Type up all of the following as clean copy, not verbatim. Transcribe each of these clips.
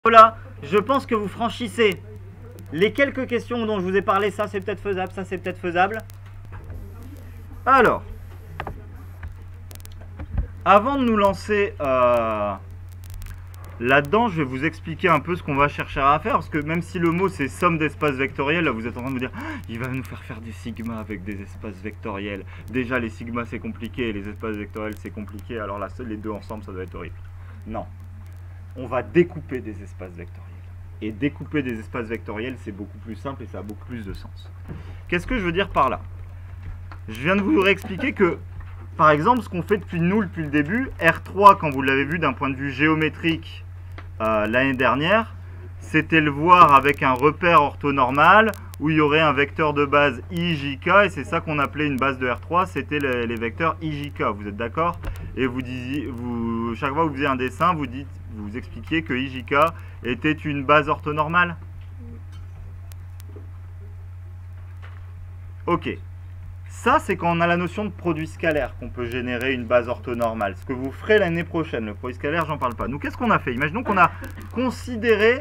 Voilà, je pense que vous franchissez les quelques questions dont je vous ai parlé. Ça c'est peut-être faisable, ça c'est peut-être faisable. Alors, avant de nous lancer là-dedans, je vais vous expliquer un peu ce qu'on va chercher à faire. Parce que même si le mot c'est somme d'espaces vectoriels, là vous êtes en train de me dire il va nous faire des sigmas avec des espaces vectoriels. Déjà les sigmas c'est compliqué, les espaces vectoriels c'est compliqué. Alors là, seuls les deux ensemble ça doit être horrible. Non. On va découper des espaces vectoriels. Et découper des espaces vectoriels, c'est beaucoup plus simple et ça a beaucoup plus de sens. Qu'est-ce que je veux dire par là? Je viens de vous réexpliquer que, par exemple, ce qu'on fait depuis le début, R3, quand vous l'avez vu d'un point de vue géométrique l'année dernière, c'était le voir avec un repère orthonormal où il y aurait un vecteur de base IJK, et c'est ça qu'on appelait une base de R3, c'était les vecteurs IJK, vous êtes d'accord? Et vous disiez, chaque fois que vous faisiez un dessin, vous expliquiez que IJK était une base orthonormale. Ok. Ça, c'est quand on a la notion de produit scalaire qu'on peut générer une base orthonormale. Ce que vous ferez l'année prochaine, le produit scalaire, j'en parle pas. Nous, qu'est-ce qu'on a fait? Imaginons qu'on a considéré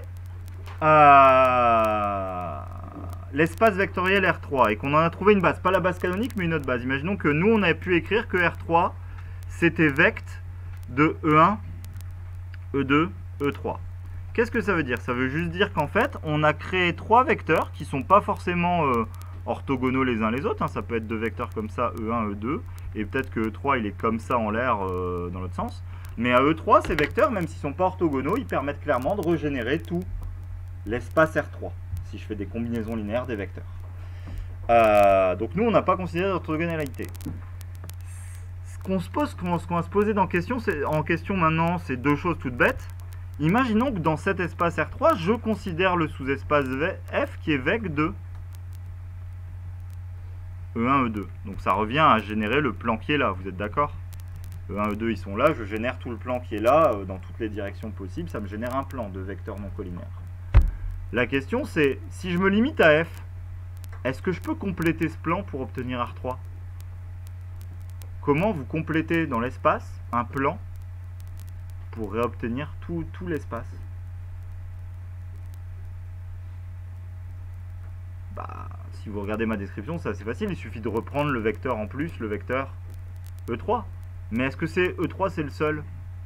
l'espace vectoriel R3 et qu'on en a trouvé une base, pas la base canonique mais une autre base. Imaginons que nous on avait pu écrire que R3 c'était vect de E1, E2, E3. Qu'est-ce que ça veut dire? Ça veut juste dire qu'en fait on a créé trois vecteurs qui sont pas forcément orthogonaux les uns les autres, hein. Ça peut être deux vecteurs comme ça, E1, E2, et peut-être que E3 il est comme ça en l'air dans l'autre sens. Mais à E3 ces vecteurs, même s'ils ne sont pas orthogonaux, ils permettent clairement de régénérer tout l'espace R3, si je fais des combinaisons linéaires des vecteurs. Donc nous, on n'a pas considéré l'orthogonalité. Ce qu'on va se poser en question maintenant, c'est deux choses toutes bêtes. Imaginons que dans cet espace R3, je considère le sous-espace F qui est vec de E1, E2. Donc ça revient à générer le plan qui est là, vous êtes d'accord? E1, E2, ils sont là, je génère tout le plan qui est là, dans toutes les directions possibles, ça me génère un plan de vecteurs non collinaires. La question c'est, si je me limite à F, est-ce que je peux compléter ce plan pour obtenir R3? Comment vous complétez dans l'espace un plan pour réobtenir tout l'espace? Bah, si vous regardez ma description, c'est assez facile, il suffit de reprendre le vecteur en plus, le vecteur E3. Mais est-ce que c'est E3 c'est le seul?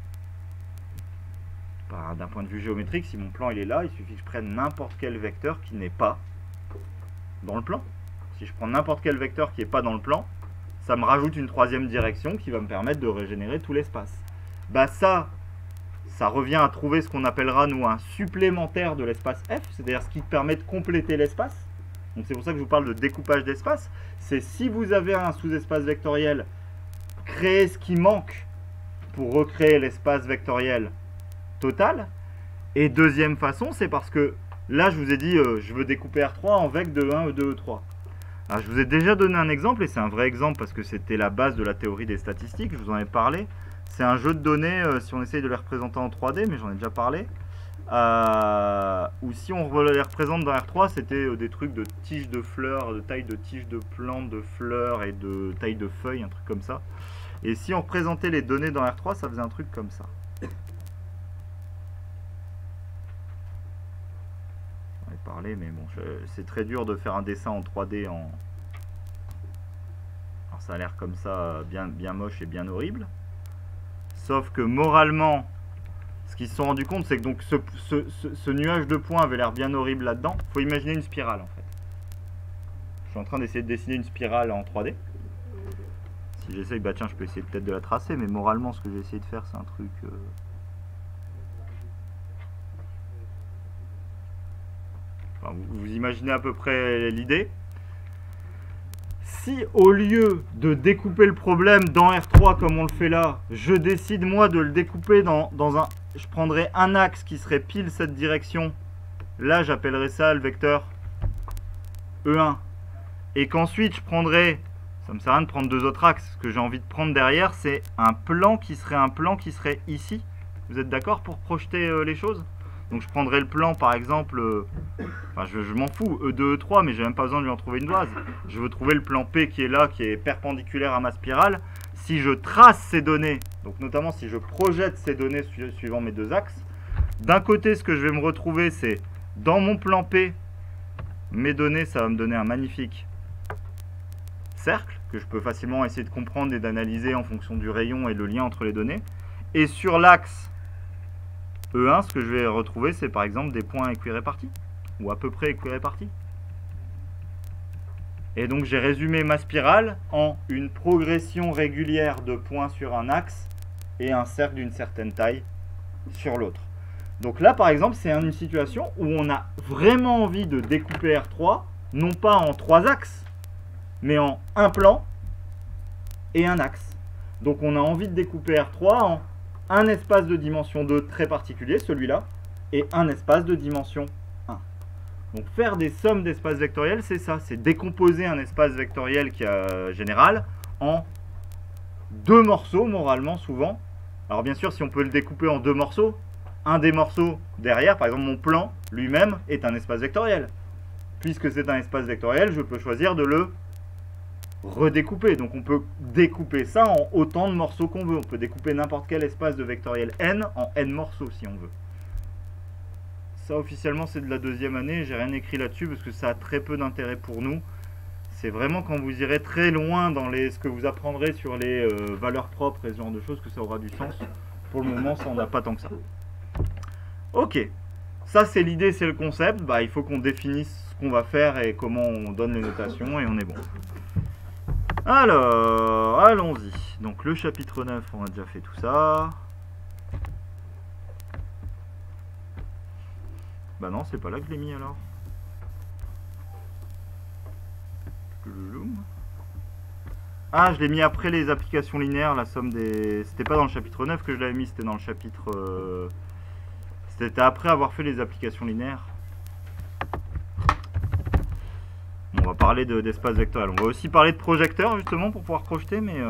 D'un point de vue géométrique, si mon plan il est là, il suffit que je prenne n'importe quel vecteur qui n'est pas dans le plan. Si je prends n'importe quel vecteur qui n'est pas dans le plan, ça me rajoute une troisième direction qui va me permettre de régénérer tout l'espace. Bah ça revient à trouver ce qu'on appellera nous un supplémentaire de l'espace F, c'est-à-dire ce qui permet de compléter l'espace. Donc c'est pour ça que je vous parle de découpage d'espace. C'est si vous avez un sous-espace vectoriel, créer ce qui manque pour recréer l'espace vectoriel total. Et deuxième façon, c'est parce que là je vous ai dit je veux découper R3 en vec de 1, E2, E3. Alors, je vous ai déjà donné un exemple, et c'est un vrai exemple parce que c'était la base de la théorie des statistiques, je vous en ai parlé. C'est un jeu de données si on essaye de les représenter en 3D, mais j'en ai déjà parlé. Ou si on les représente dans R3, c'était des trucs de tiges de fleurs, de taille de tiges de plantes, de fleurs et de taille de feuilles, un truc comme ça. Et si on représentait les données dans R3, ça faisait un truc comme ça. J'en ai parlé, mais bon, c'est très dur de faire un dessin en 3D en... Alors ça a l'air comme ça, bien moche et bien horrible. Sauf que moralement, ce qu'ils se sont rendus compte, c'est que donc ce nuage de points avait l'air bien horrible là-dedans. Il faut imaginer une spirale en fait. Je suis en train d'essayer de dessiner une spirale en 3D. Si j'essaye, bah tiens, je peux essayer peut-être de la tracer, mais moralement, ce que j'ai essayé de faire, c'est un truc... Enfin, vous imaginez à peu près l'idée. Si au lieu de découper le problème dans R3 comme on le fait là, je décide moi de le découper dans un... Je prendrais un axe qui serait pile cette direction. Là, j'appellerais ça le vecteur E1. Et qu'ensuite, je prendrais... Ça me sert à rien de prendre deux autres axes. Ce que j'ai envie de prendre derrière, c'est un plan qui serait ici. Vous êtes d'accord pour projeter les choses? Donc je prendrais le plan par exemple, enfin je m'en fous, E2, E3, mais j'ai même pas besoin de lui en trouver une base. Je veux trouver le plan P qui est là, qui est perpendiculaire à ma spirale. Si je trace ces données, donc notamment si je projette ces données suivant mes deux axes, D'un côté, ce que je vais me retrouver, c'est dans mon plan P, mes données, ça va me donner un magnifique cercle que je peux facilement essayer de comprendre et d'analyser en fonction du rayon et le lien entre les données. Et sur l'axe E1, ce que je vais retrouver, c'est par exemple des points équirépartis, ou à peu près équirépartis. Et donc j'ai résumé ma spirale en une progression régulière de points sur un axe et un cercle d'une certaine taille sur l'autre. Donc là par exemple c'est une situation où on a vraiment envie de découper R3, non pas en 3 axes, mais en un plan et un axe. Donc on a envie de découper R3 en un espace de dimension 2 très particulier, celui-là, et un espace de dimension 1. Donc faire des sommes d'espaces vectoriels, c'est ça, c'est décomposer un espace vectoriel qui est général en 2 morceaux, moralement, souvent. Alors bien sûr, si on peut le découper en 2 morceaux, un des morceaux derrière, par exemple mon plan lui-même, est un espace vectoriel. Puisque c'est un espace vectoriel, je peux choisir de le redécouper. Donc on peut découper ça en autant de morceaux qu'on veut. On peut découper n'importe quel espace de vectoriel n en n morceaux si on veut. Ça officiellement c'est de la 2e année, j'ai rien écrit là-dessus parce que ça a très peu d'intérêt pour nous. C'est vraiment quand vous irez très loin dans ce que vous apprendrez sur les valeurs propres et ce genre de choses que ça aura du sens. Pour le moment ça n'en a pas tant que ça. Ok, ça c'est l'idée, c'est le concept. Bah, il faut qu'on définisse ce qu'on va faire et comment on donne les notations et on est bon. Alors, allons-y. Donc le chapitre 9, on a déjà fait tout ça. Bah non, c'est pas là que je l'ai mis alors. Ah, je l'ai mis après les applications linéaires, la somme des... C'était pas dans le chapitre 9 que je l'avais mis, c'était dans le chapitre... C'était après avoir fait les applications linéaires. On va parler d'espace vectoriel. On va aussi parler de projecteurs justement pour pouvoir projeter, mais...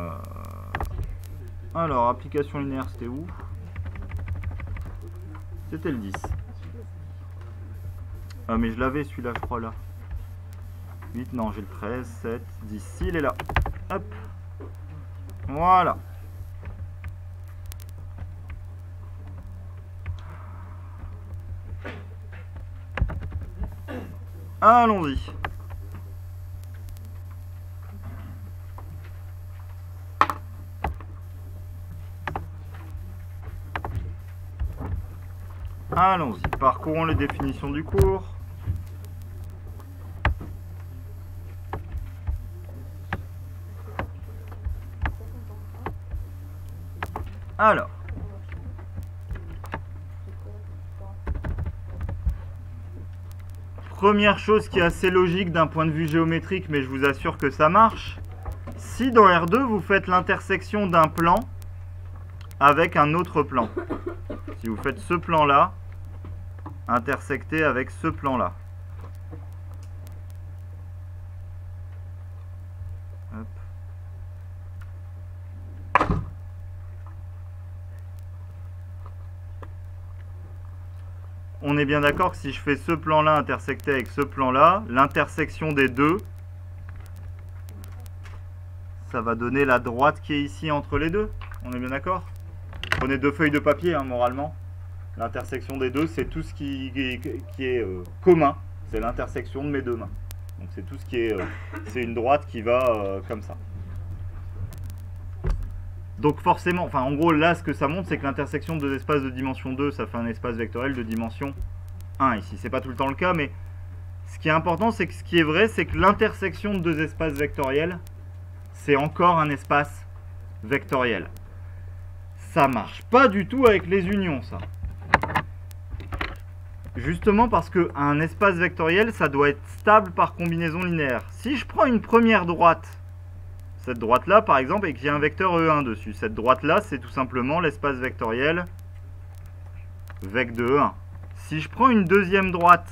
Alors, application linéaire, c'était où? C'était le 10. Ah, mais je l'avais celui-là, je crois, là. 8, non, j'ai le 13, 7, 10. Si, il est là. Hop. Voilà. Allons-y. Allons-y. Parcourons les définitions du cours. Alors. Première chose qui est assez logique d'un point de vue géométrique, mais je vous assure que ça marche. Si dans R2, vous faites l'intersection d'un plan avec un autre plan. Si vous faites ce plan-là, intersecté avec ce plan-là. On est bien d'accord que si je fais ce plan-là intersecté avec ce plan-là, l'intersection des deux, ça va donner la droite qui est ici entre les deux. On est bien d'accord? Prenez 2 feuilles de papier, hein, moralement. L'intersection des deux, c'est tout ce qui est commun. C'est l'intersection de mes deux mains. Donc c'est tout ce qui est... c'est une droite qui va comme ça. Donc forcément, enfin en gros là ce que ça montre c'est que l'intersection de deux espaces de dimension 2 ça fait un espace vectoriel de dimension 1 ici. C'est pas tout le temps le cas mais ce qui est important c'est que ce qui est vrai c'est que l'intersection de deux espaces vectoriels c'est encore un espace vectoriel. Ça marche pas du tout avec les unions ça. Justement parce qu'un espace vectoriel ça doit être stable par combinaison linéaire. Si je prends une première droite, cette droite-là, par exemple, et qu'il y a un vecteur E1 dessus. Cette droite-là, c'est tout simplement l'espace vectoriel vec de E1. Si je prends une deuxième droite,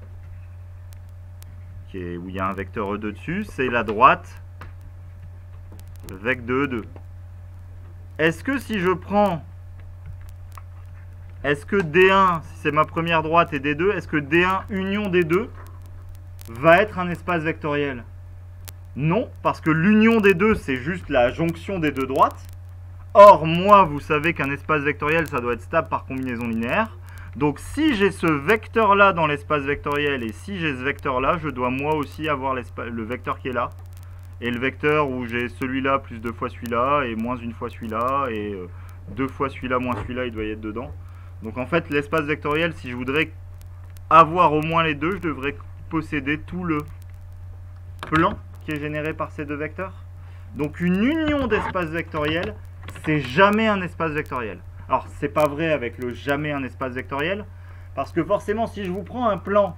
où il y a un vecteur E2 dessus, c'est la droite vec de E2. Est-ce que si je prends... Est-ce que D1, si c'est ma première droite, et D2, est-ce que D1 union D2 va être un espace vectoriel ? Non, parce que l'union des deux, c'est juste la jonction des deux droites. Or, moi, vous savez qu'un espace vectoriel, ça doit être stable par combinaison linéaire. Donc si j'ai ce vecteur-là dans l'espace vectoriel et si j'ai ce vecteur-là, je dois moi aussi avoir le vecteur qui est là. Et le vecteur où j'ai celui-là plus 2 fois celui-là et moins 1 fois celui-là et 2 fois celui-là moins celui-là, il doit y être dedans. Donc en fait, l'espace vectoriel, si je voudrais avoir au moins les deux, je devrais posséder tout le plan qui est généré par ces deux vecteurs. Donc une union d'espaces vectoriels, c'est jamais un espace vectoriel. Alors c'est pas vrai avec le jamais un espace vectoriel, parce que forcément si je vous prends un plan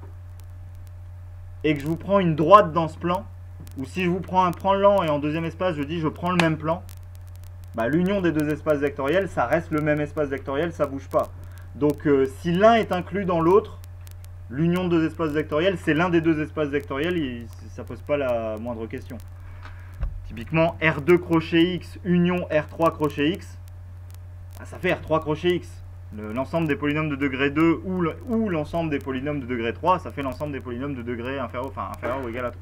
et que je vous prends une droite dans ce plan, ou si je vous prends un plan et en deuxième espace je dis je prends le même plan, bah, l'union des deux espaces vectoriels, ça reste le même espace vectoriel, ça bouge pas. Donc si l'un est inclus dans l'autre, l'union de deux espaces vectoriels, c'est l'un des deux espaces vectoriels, et ça pose pas la moindre question. Typiquement, R2 crochet X union R3 crochet X, bah, ça fait R3 crochet X. L'ensemble des polynômes de degré 2 ou l'ensemble des polynômes de degré 3, ça fait l'ensemble des polynômes de degré inférieur, enfin, inférieur ou égal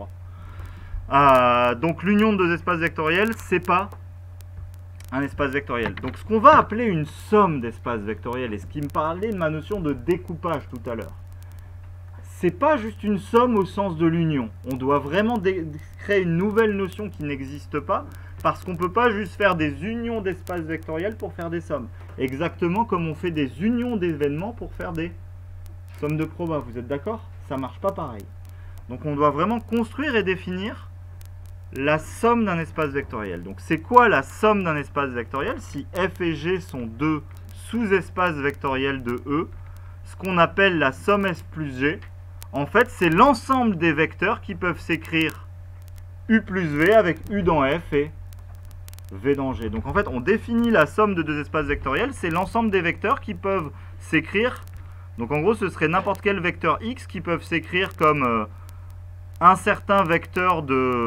à 3. Donc l'union de deux espaces vectoriels, c'est pas un espace vectoriel. Donc ce qu'on va appeler une somme d'espaces vectoriels, et ce qui me parlait de ma notion de découpage tout à l'heure, c'est pas juste une somme au sens de l'union. On doit vraiment créer une nouvelle notion qui n'existe pas, parce qu'on ne peut pas juste faire des unions d'espaces vectoriels pour faire des sommes. Exactement comme on fait des unions d'événements pour faire des sommes de proba. Vous êtes d'accord? Ça marche pas pareil. Donc on doit vraiment construire et définir la somme d'un espace vectoriel. Donc c'est quoi la somme d'un espace vectoriel? Si f et g sont deux sous-espaces vectoriels de E, ce qu'on appelle la somme S plus G, en fait c'est l'ensemble des vecteurs qui peuvent s'écrire U plus V avec U dans F et V dans G. Donc en fait on définit la somme de deux espaces vectoriels, c'est l'ensemble des vecteurs qui peuvent s'écrire. Donc en gros ce serait n'importe quel vecteur X qui peuvent s'écrire comme un certain vecteur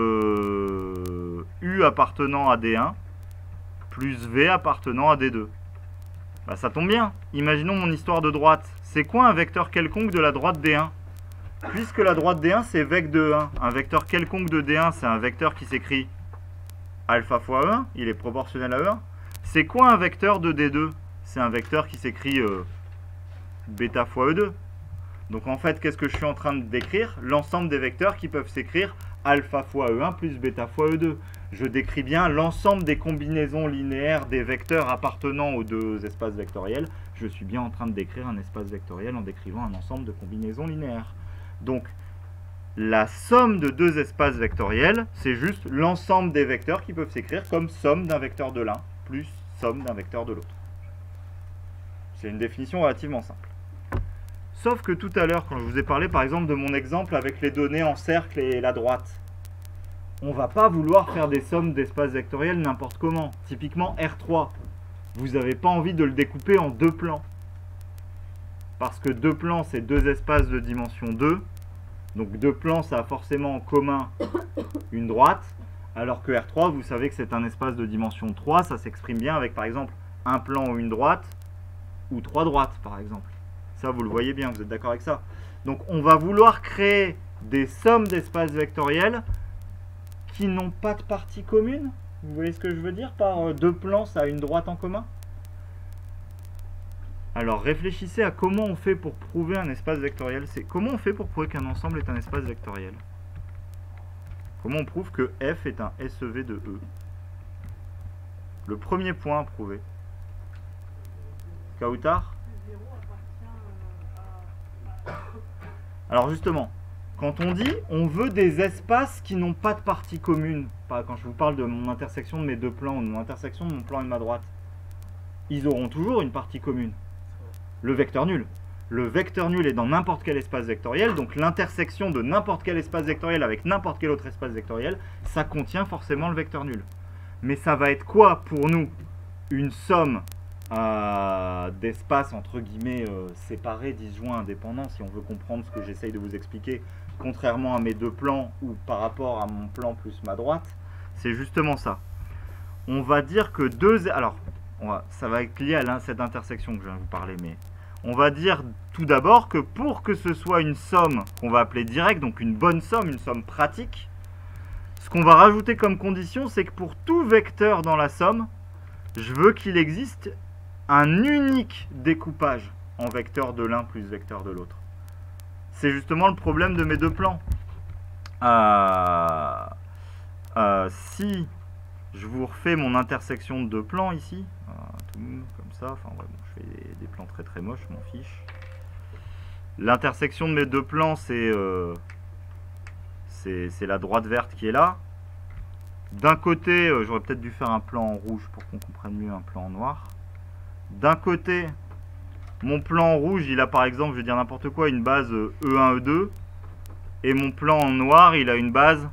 de U appartenant à D1 plus V appartenant à D2. Bah, ça tombe bien. Imaginons mon histoire de droite. C'est quoi un vecteur quelconque de la droite D1? Puisque la droite D1 c'est vec de E1. Un vecteur quelconque de D1 c'est un vecteur qui s'écrit alpha fois E1. Il est proportionnel à E1. C'est quoi un vecteur de D2? C'est un vecteur qui s'écrit bêta fois E2. Donc en fait, qu'est-ce que je suis en train de décrire? L'ensemble des vecteurs qui peuvent s'écrire alpha fois E1 plus bêta fois E2. Je décris bien l'ensemble des combinaisons linéaires des vecteurs appartenant aux deux espaces vectoriels. Je suis bien en train de décrire un espace vectoriel en décrivant un ensemble de combinaisons linéaires. Donc la somme de deux espaces vectoriels, c'est juste l'ensemble des vecteurs qui peuvent s'écrire comme somme d'un vecteur de l'un plus somme d'un vecteur de l'autre. C'est une définition relativement simple. Sauf que tout à l'heure, quand je vous ai parlé par exemple de mon exemple avec les données en cercle et la droite, on ne va pas vouloir faire des sommes d'espaces vectoriels n'importe comment. Typiquement R3, vous n'avez pas envie de le découper en deux plans. Parce que deux plans, c'est deux espaces de dimension 2. Donc deux plans, ça a forcément en commun une droite. Alors que R3, vous savez que c'est un espace de dimension 3. Ça s'exprime bien avec par exemple un plan ou une droite, ou trois droites par exemple. Ça, vous le voyez bien, vous êtes d'accord avec ça? Donc, on va vouloir créer des sommes d'espaces vectoriels qui n'ont pas de partie commune. Vous voyez ce que je veux dire par deux plans, ça a une droite en commun? Alors, réfléchissez à comment on fait pour prouver un espace vectoriel. Comment on fait pour prouver qu'un ensemble est un espace vectoriel? Comment on prouve que F est un SEV de E? Le premier point à prouver. Kautar? Alors justement, quand on dit on veut des espaces qui n'ont pas de partie commune, quand je vous parle de mon intersection de mes deux plans ou de mon intersection de mon plan et de ma droite, ils auront toujours une partie commune. Le vecteur nul. Le vecteur nul est dans n'importe quel espace vectoriel, donc l'intersection de n'importe quel espace vectoriel avec n'importe quel autre espace vectoriel, ça contient forcément le vecteur nul. Mais ça va être quoi pour nous? Une somme d'espaces entre guillemets séparés, disjoints, indépendants, si on veut comprendre ce que j'essaye de vous expliquer, contrairement à mes deux plans ou par rapport à mon plan plus ma droite, c'est justement ça. On va dire que ça va être lié à cette intersection que je viens de vous parler, mais on va dire tout d'abord que pour que ce soit une somme qu'on va appeler directe, donc une bonne somme, une somme pratique, ce qu'on va rajouter comme condition, c'est que pour tout vecteur dans la somme, je veux qu'il existe un unique découpage en vecteur de l'un plus vecteur de l'autre. C'est justement le problème de mes deux plans. Si je vous refais mon intersection de deux plans ici, comme ça, enfin ouais, bon, je fais des plans très très moches, je m'en fiche. L'intersection de mes deux plans, c'est la droite verte qui est là. D'un côté, j'aurais peut-être dû faire un plan en rouge pour qu'on comprenne mieux un plan en noir. D'un côté, mon plan en rouge, il a par exemple, je vais dire n'importe quoi, une base E1, E2. Et mon plan en noir, il a une base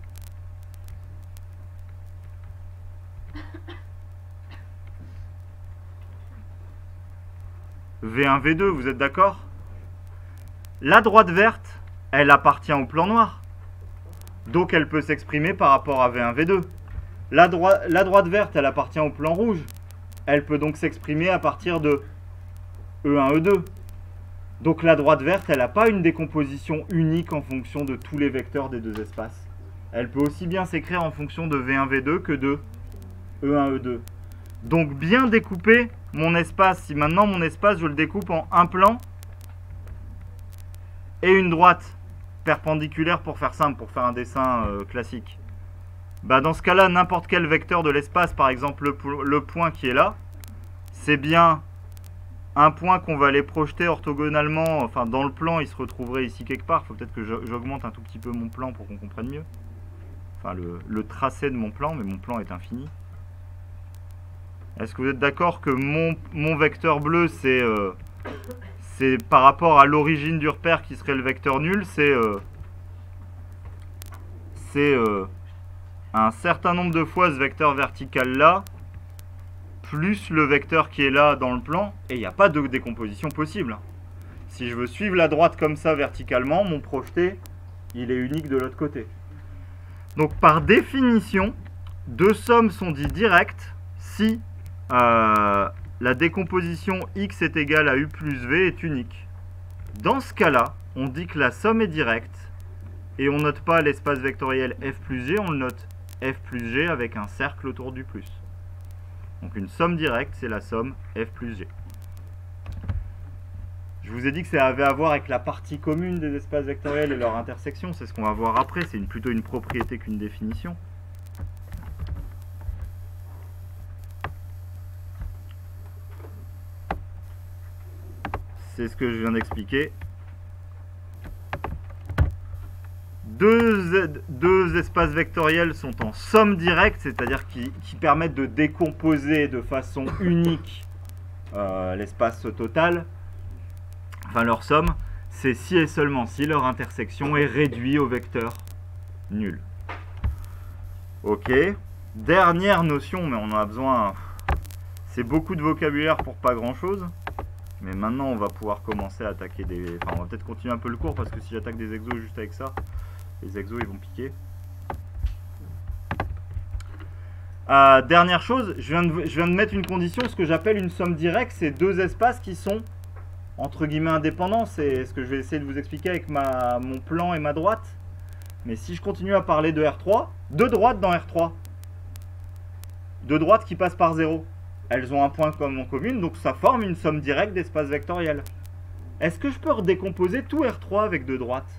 V1, V2, vous êtes d'accord? La droite verte, elle appartient au plan noir. Donc elle peut s'exprimer par rapport à V1, V2. La droite verte, elle appartient au plan rouge. Elle peut donc s'exprimer à partir de E1, E2. Donc la droite verte, elle n'a pas une décomposition unique en fonction de tous les vecteurs des deux espaces. Elle peut aussi bien s'écrire en fonction de V1, V2 que de E1, E2. Donc bien découper mon espace. Si maintenant mon espace, je le découpe en un plan et une droite perpendiculaire pour faire simple, pour faire un dessin classique. Bah dans ce cas-là, n'importe quel vecteur de l'espace, par exemple le point qui est là, c'est bien un point qu'on va aller projeter orthogonalement, enfin dans le plan, il se retrouverait ici quelque part. Il faut peut-être que j'augmente un tout petit peu mon plan pour qu'on comprenne mieux. Enfin le tracé de mon plan, mais mon plan est infini. Est-ce que vous êtes d'accord que mon vecteur bleu, c'est par rapport à l'origine du repère qui serait le vecteur nul, c'est un certain nombre de fois ce vecteur vertical là, plus le vecteur qui est là dans le plan, et il n'y a pas de décomposition possible. Si je veux suivre la droite comme ça verticalement, mon projeté, il est unique de l'autre côté. Donc par définition, deux sommes sont dites directes si la décomposition x est égale à u plus v est unique. Dans ce cas-là, on dit que la somme est directe et on note pas l'espace vectoriel f plus g, on le note f plus g avec un cercle autour du plus. Donc une somme directe, c'est la somme f plus g. Je vous ai dit que ça avait à voir avec la partie commune des espaces vectoriels et leur intersection. C'est ce qu'on va voir après, c'est plutôt une propriété qu'une définition. C'est ce que je viens d'expliquer. Deux espaces vectoriels sont en somme directe, c'est-à-dire qui permettent de décomposer de façon unique l'espace total. Enfin, leur somme, c'est si et seulement si leur intersection est réduite au vecteur nul. Ok. Dernière notion, mais on en a besoin. C'est beaucoup de vocabulaire pour pas grand-chose. Mais maintenant, on va pouvoir commencer à attaquer des... Enfin, on va peut-être continuer un peu le cours, parce que si j'attaque des exos juste avec ça, les exos, ils vont piquer. Dernière chose, je viens de mettre une condition, ce que j'appelle une somme directe, c'est deux espaces qui sont, entre guillemets, indépendants. C'est ce que je vais essayer de vous expliquer avec mon plan et ma droite. Mais si je continue à parler de R3, deux droites dans R3. Deux droites qui passent par 0. Elles ont un point en commun, donc ça forme une somme directe d'espace vectoriel. Est-ce que je peux redécomposer tout R3 avec deux droites?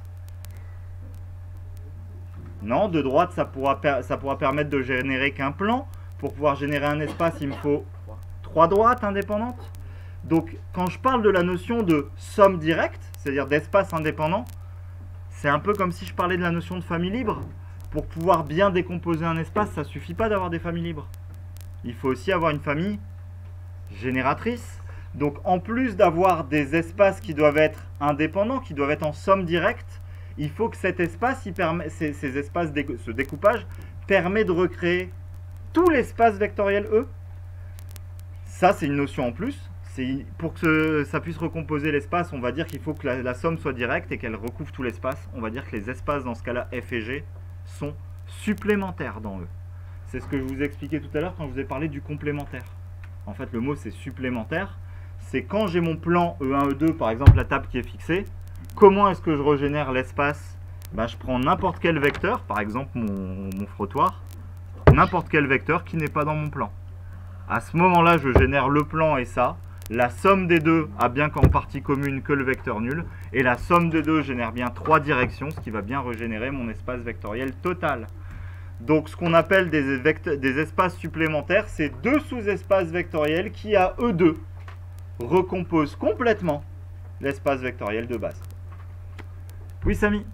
Non, deux droites, ça pourra permettre de générer qu'un plan. Pour pouvoir générer un espace, il me faut trois droites indépendantes. Donc, quand je parle de la notion de somme directe, c'est-à-dire d'espace indépendant, c'est un peu comme si je parlais de la notion de famille libre. Pour pouvoir bien décomposer un espace, ça ne suffit pas d'avoir des familles libres. Il faut aussi avoir une famille génératrice. Donc en plus d'avoir des espaces qui doivent être indépendants, qui doivent être en somme directe, il faut que cet espace, ces espaces, ce découpage, permet de recréer tout l'espace vectoriel E. Ça, c'est une notion en plus. Pour que ça puisse recomposer l'espace, on va dire qu'il faut que la somme soit directe et qu'elle recouvre tout l'espace. On va dire que les espaces, dans ce cas-là, F et G, sont supplémentaires dans E. C'est ce que je vous ai expliqué tout à l'heure quand je vous ai parlé du complémentaire. En fait, le mot, c'est supplémentaire. C'est quand j'ai mon plan E1, E2, par exemple, la table qui est fixée, comment est-ce que je régénère l'espace? Je prends n'importe quel vecteur, par exemple mon frottoir, n'importe quel vecteur qui n'est pas dans mon plan. À ce moment-là, je génère le plan et ça. la somme des deux a bien qu'en partie commune que le vecteur nul, et la somme des deux génère bien 3 directions, ce qui va bien régénérer mon espace vectoriel total. Donc ce qu'on appelle des espaces supplémentaires, c'est deux sous-espaces vectoriels qui, à eux deux, recomposent complètement l'espace vectoriel de base. Oui, Samy?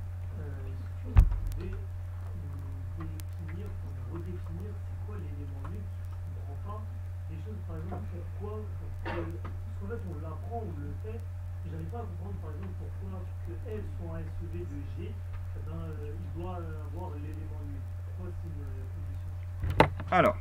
Redéfinir c'est quoi l'élément nul, je ne comprends pas. Des choses, par exemple, pourquoi, parce qu'en fait, on l'apprend, on le fait, et j'arrive pas à comprendre, par exemple, pourquoi que F soit un SEV de G, eh ben, il doit avoir l'élément nul. Pourquoi c'est une condition? Alors,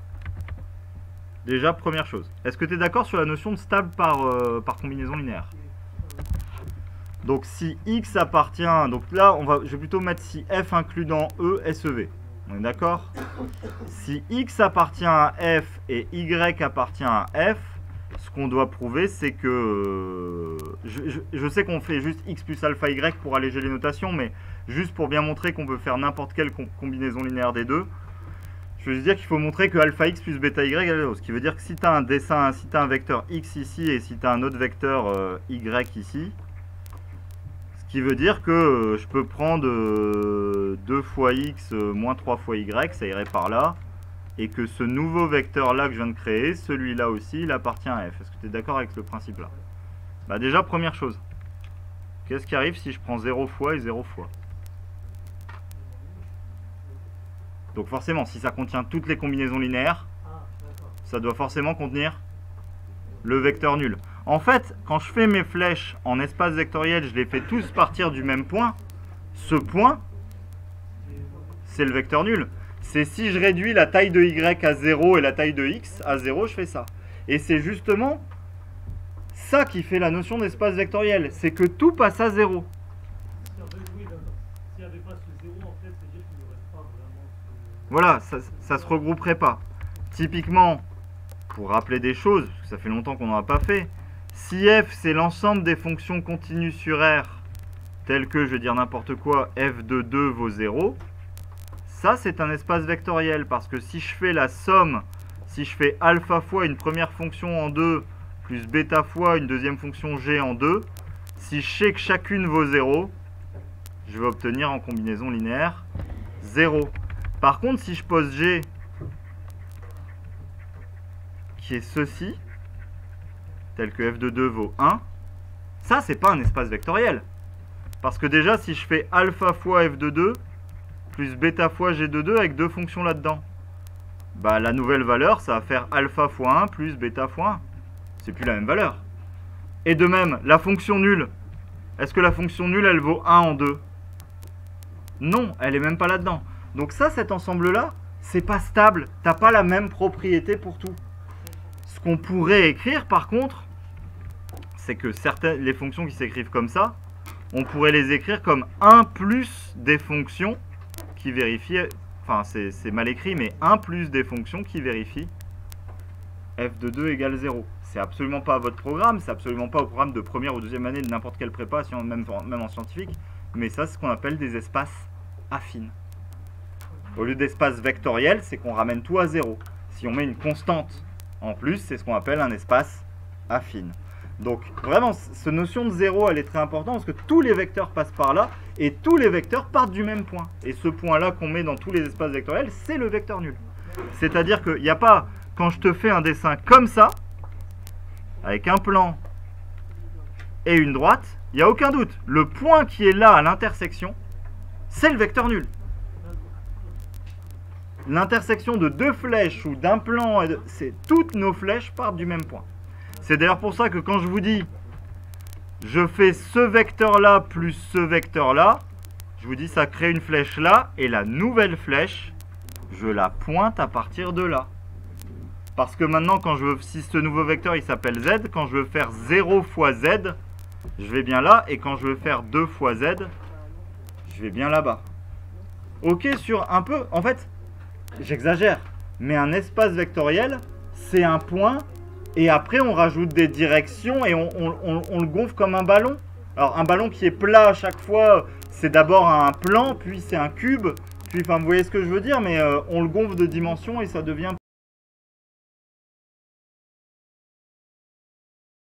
déjà, première chose, est-ce que tu es d'accord sur la notion de stable par combinaison linéaire? Donc si X appartient, donc là, je vais plutôt mettre si F inclut dans E, SEV. On est d'accord? Si X appartient à F et Y appartient à F, ce qu'on doit prouver, c'est que... Je sais qu'on fait juste X plus alpha Y pour alléger les notations, mais juste pour bien montrer qu'on peut faire n'importe quelle combinaison linéaire des deux, je veux dire qu'il faut montrer que alpha X plus bêta Y égale 0. Ce qui veut dire que si tu as un dessin, si tu as un vecteur X ici et si tu as un autre vecteur Y ici, ce qui veut dire que je peux prendre 2 fois X moins 3 fois Y, ça irait par là, et que ce nouveau vecteur là que je viens de créer, celui-là aussi, il appartient à F. Est-ce que tu es d'accord avec ce principe là? Bah déjà, première chose, qu'est-ce qui arrive si je prends 0 fois et 0 fois? Donc forcément, si ça contient toutes les combinaisons linéaires, ça doit forcément contenir le vecteur nul. En fait, quand je fais mes flèches en espace vectoriel, je les fais tous partir du même point. Ce point, c'est le vecteur nul. C'est si je réduis la taille de Y à 0 et la taille de X à 0, je fais ça. Et c'est justement ça qui fait la notion d'espace vectoriel. C'est que tout passe à 0. S'il n'y avait pas ce 0, en fait, c'est-à-dire qu'il n'y aurait pas vraiment ce... Voilà, ça ne se regrouperait pas. Typiquement, pour rappeler des choses, parce que ça fait longtemps qu'on n'en a pas fait, si f c'est l'ensemble des fonctions continues sur R, telles que, je vais dire n'importe quoi, f de 2 vaut 0, ça c'est un espace vectoriel, parce que si je fais la somme, si je fais alpha fois une première fonction en 2, plus bêta fois une deuxième fonction g en 2, si je sais que chacune vaut 0, je vais obtenir en combinaison linéaire 0. Par contre, si je pose g, qui est ceci, tel que f de 2 vaut 1, ça c'est pas un espace vectoriel. Parce que déjà si je fais alpha fois f de 2 plus bêta fois g de 2 avec deux fonctions là-dedans, bah la nouvelle valeur ça va faire alpha fois 1 plus bêta fois 1. C'est plus la même valeur. Et de même, la fonction nulle, est-ce que la fonction nulle elle vaut 1 en 2? Non, elle est même pas là-dedans. Donc ça, cet ensemble-là, c'est pas stable. T'as pas la même propriété pour tout. Ce qu'on pourrait écrire par contre, c'est que les fonctions qui s'écrivent comme ça, on pourrait les écrire comme 1 plus des fonctions qui vérifient, enfin c'est mal écrit, mais 1 plus des fonctions qui vérifient f de 2 égale 0. C'est absolument pas à votre programme, c'est absolument pas au programme de première ou deuxième année de n'importe quelle prépa, même en scientifique, mais ça c'est ce qu'on appelle des espaces affines. Au lieu d'espace vectoriel, c'est qu'on ramène tout à 0. Si on met une constante en plus, c'est ce qu'on appelle un espace affine. Donc vraiment, cette notion de 0, elle est très importante parce que tous les vecteurs passent par là et tous les vecteurs partent du même point. Et ce point-là qu'on met dans tous les espaces vectoriels, c'est le vecteur nul. C'est-à-dire qu'il n'y a pas, quand je te fais un dessin comme ça, avec un plan et une droite, il n'y a aucun doute. Le point qui est là à l'intersection, c'est le vecteur nul. L'intersection de deux flèches ou d'un plan, c'est toutes nos flèches partent du même point. C'est d'ailleurs pour ça que quand je vous dis je fais ce vecteur-là plus ce vecteur-là, je vous dis ça crée une flèche là et la nouvelle flèche, je la pointe à partir de là. Parce que maintenant, si ce nouveau vecteur il s'appelle z, quand je veux faire 0 fois z, je vais bien là, et quand je veux faire 2 fois z, je vais bien là-bas. Ok, sur un peu, en fait, j'exagère, mais un espace vectoriel, c'est un point, et après on rajoute des directions, et on le gonfle comme un ballon. Alors un ballon qui est plat à chaque fois, c'est d'abord un plan, puis c'est un cube, puis enfin vous voyez ce que je veux dire, mais on le gonfle de dimension et ça devient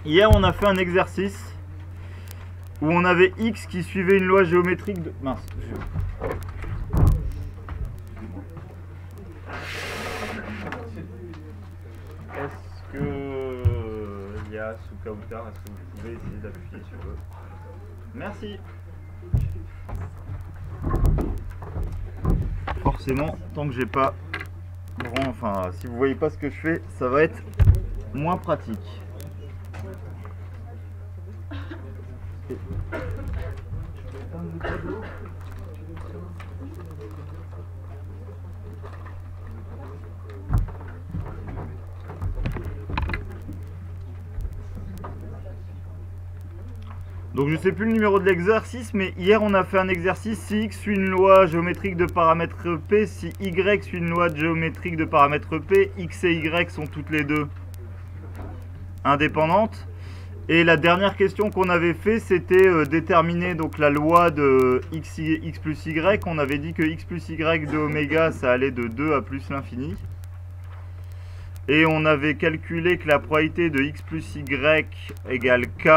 Hier, on a fait un exercice où on avait x qui suivait une loi géométrique de... Mince. Est-ce que Elias ou Kautar, est-ce que vous pouvez essayer d'appuyer sur eux? Merci. Forcément, tant que j'ai pas... Enfin, si vous voyez pas ce que je fais, ça va être moins pratique. Donc je sais plus le numéro de l'exercice, mais hier on a fait un exercice si x suit une loi géométrique de paramètre P, si y suit une loi géométrique de paramètre P, x et y sont toutes les deux indépendantes. Et la dernière question qu'on avait fait, c'était déterminer donc la loi de x plus y. On avait dit que x plus y de oméga, ça allait de 2 à plus l'infini. Et on avait calculé que la probabilité de x plus y égale k.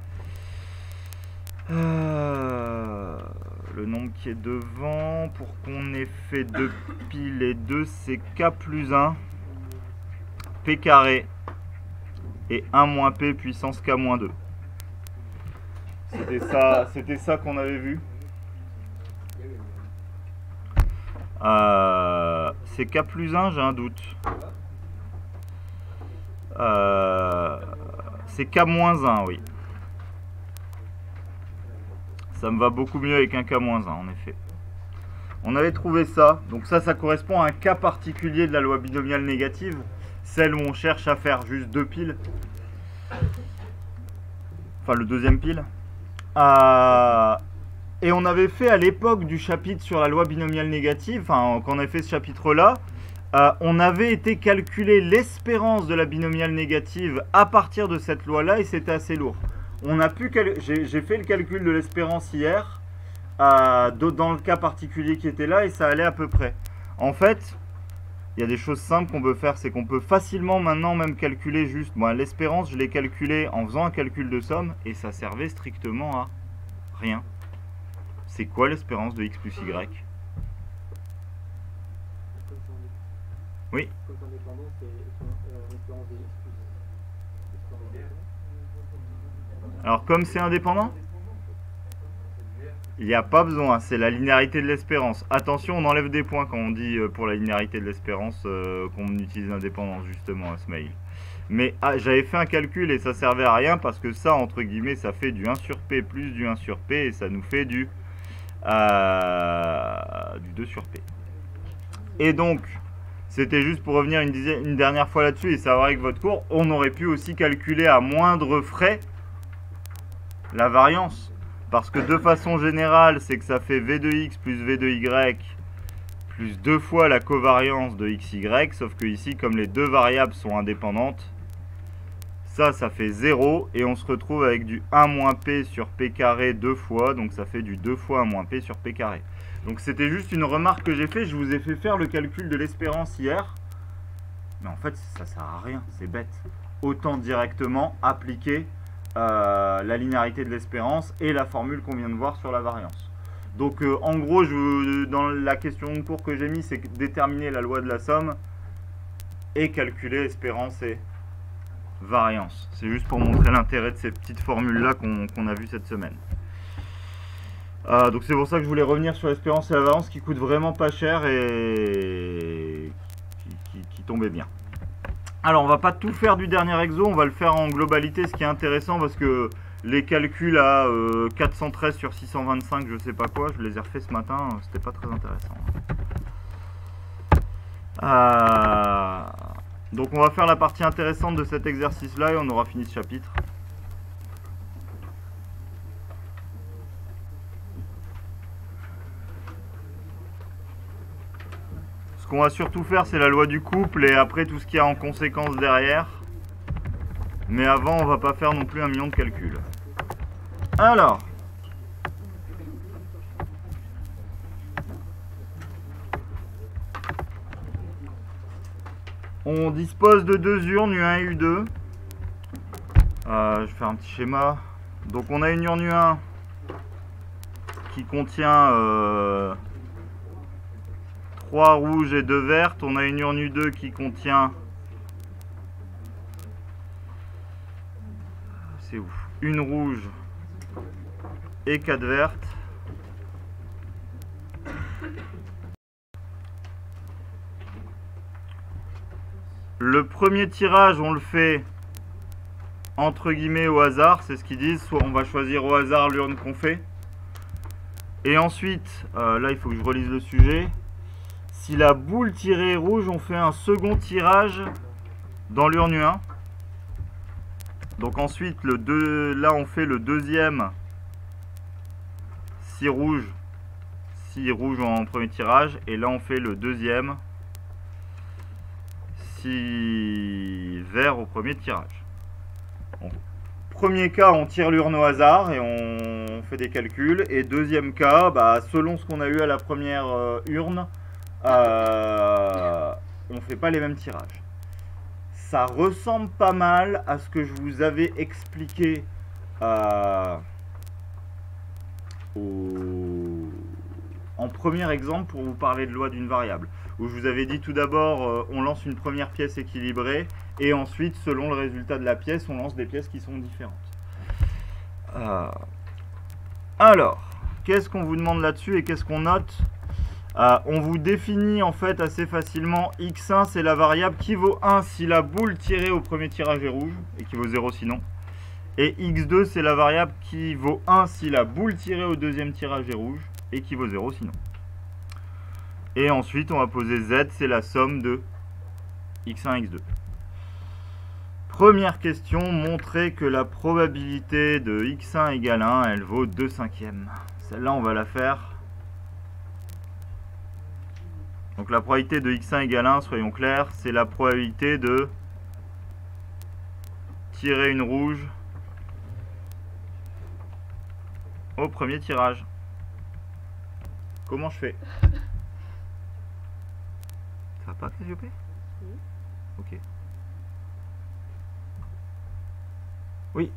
Le nombre qui est devant, pour qu'on ait fait 2 piles et 2, c'est k plus 1, p carré, et 1 moins p puissance k moins 2. C'était ça qu'on avait vu. C'est k plus 1, j'ai un doute. C'est k moins 1, oui. Ça me va beaucoup mieux avec un K-1 en effet. On avait trouvé ça. Donc ça correspond à un cas particulier de la loi binomiale négative. Celle où on cherche à faire juste 2 piles. Enfin le deuxième pile. Et on avait fait à l'époque du chapitre sur la loi binomiale négative, enfin quand on avait fait ce chapitre-là, on avait été calculer l'espérance de la binomiale négative à partir de cette loi-là et c'était assez lourd. J'ai fait le calcul de l'espérance hier dans le cas particulier qui était là et ça allait à peu près. En fait, il y a des choses simples qu'on peut faire, c'est qu'on peut facilement maintenant même calculer juste. Bon, l'espérance, je l'ai calculé en faisant un calcul de somme et ça servait strictement à rien. C'est quoi l'espérance de x plus y? Oui. Alors comme c'est indépendant, il n'y a pas besoin, c'est la linéarité de l'espérance. Attention, on enlève des points quand on dit pour la linéarité de l'espérance qu'on utilise l'indépendance justement à ce mail. Mais j'avais fait un calcul et ça servait à rien parce que ça, entre guillemets, ça fait du 1 sur P plus du 1 sur P et ça nous fait du 2 sur P. Et donc, c'était juste pour revenir une dernière fois là-dessus et savoir avec votre cours, on aurait pu aussi calculer à moindre frais la variance. Parce que de façon générale, c'est que ça fait V de x plus V de y plus 2 fois la covariance de xy. Sauf que ici, comme les deux variables sont indépendantes, ça fait 0. Et on se retrouve avec du 1 moins p sur p carré 2 fois. Donc ça fait du 2 fois 1 moins p sur p carré. Donc c'était juste une remarque que j'ai fait. Je vous ai fait faire le calcul de l'espérance hier. Mais en fait, ça sert à rien. C'est bête. Autant directement appliquer la linéarité de l'espérance et la formule qu'on vient de voir sur la variance. Donc en gros, dans la question de cours que j'ai mis, c'est déterminer la loi de la somme et calculer espérance et variance. C'est juste pour montrer l'intérêt de ces petites formules-là qu'on a vues cette semaine. Donc c'est pour ça que je voulais revenir sur l'espérance et la variance qui coûtent vraiment pas cher et qui tombaient bien. Alors on va pas tout faire du dernier exo, on va le faire en globalité, ce qui est intéressant parce que les calculs à 413 sur 625, je sais pas quoi, je les ai refaits ce matin, c'était pas très intéressant. Donc on va faire la partie intéressante de cet exercice là et on aura fini ce chapitre. Ce qu'on va surtout faire, c'est la loi du couple et après tout ce qu'il y a en conséquence derrière. Mais avant, on va pas faire non plus 1 million de calculs. Alors, on dispose de deux urnes U1 et U2. Je vais faire un petit schéma. Donc on a une urne U1 qui contient 3 rouges et 2 vertes. On a une urne U2 qui contient... C'est où? Une rouge et 4 vertes. Le premier tirage, on le fait entre guillemets au hasard, c'est ce qu'ils disent. Soit on va choisir au hasard l'urne qu'on fait. Et ensuite, là il faut que je relise le sujet. Si la boule tirée est rouge, on fait un second tirage dans l'urne U1. Donc ensuite, là on fait le deuxième si rouge en premier tirage. Et là on fait le deuxième si vert au premier tirage. Donc, premier cas, on tire l'urne au hasard et on fait des calculs. Et deuxième cas, selon ce qu'on a eu à la première urne, on ne fait pas les mêmes tirages. Ça ressemble pas mal à ce que je vous avais expliqué en premier exemple pour vous parler de loi d'une variable. Où je vous avais dit tout d'abord, on lance une première pièce équilibrée et ensuite, selon le résultat de la pièce, on lance des pièces qui sont différentes. Alors, qu'est-ce qu'on vous demande là-dessus et qu'est-ce qu'on note? On vous définit en fait assez facilement x1, c'est la variable qui vaut 1 si la boule tirée au premier tirage est rouge et qui vaut 0 sinon. Et x2, c'est la variable qui vaut 1 si la boule tirée au deuxième tirage est rouge et qui vaut 0 sinon. Et ensuite, on va poser z, c'est la somme de x1 et x2. Première question, montrer que la probabilité de x1 égale 1, elle vaut 2/5. Celle-là, on va la faire. Donc la probabilité de x1 égale 1, soyons clairs, c'est la probabilité de tirer une rouge au premier tirage. Comment je fais? Ça va pas, Cassiope? Ok. Oui.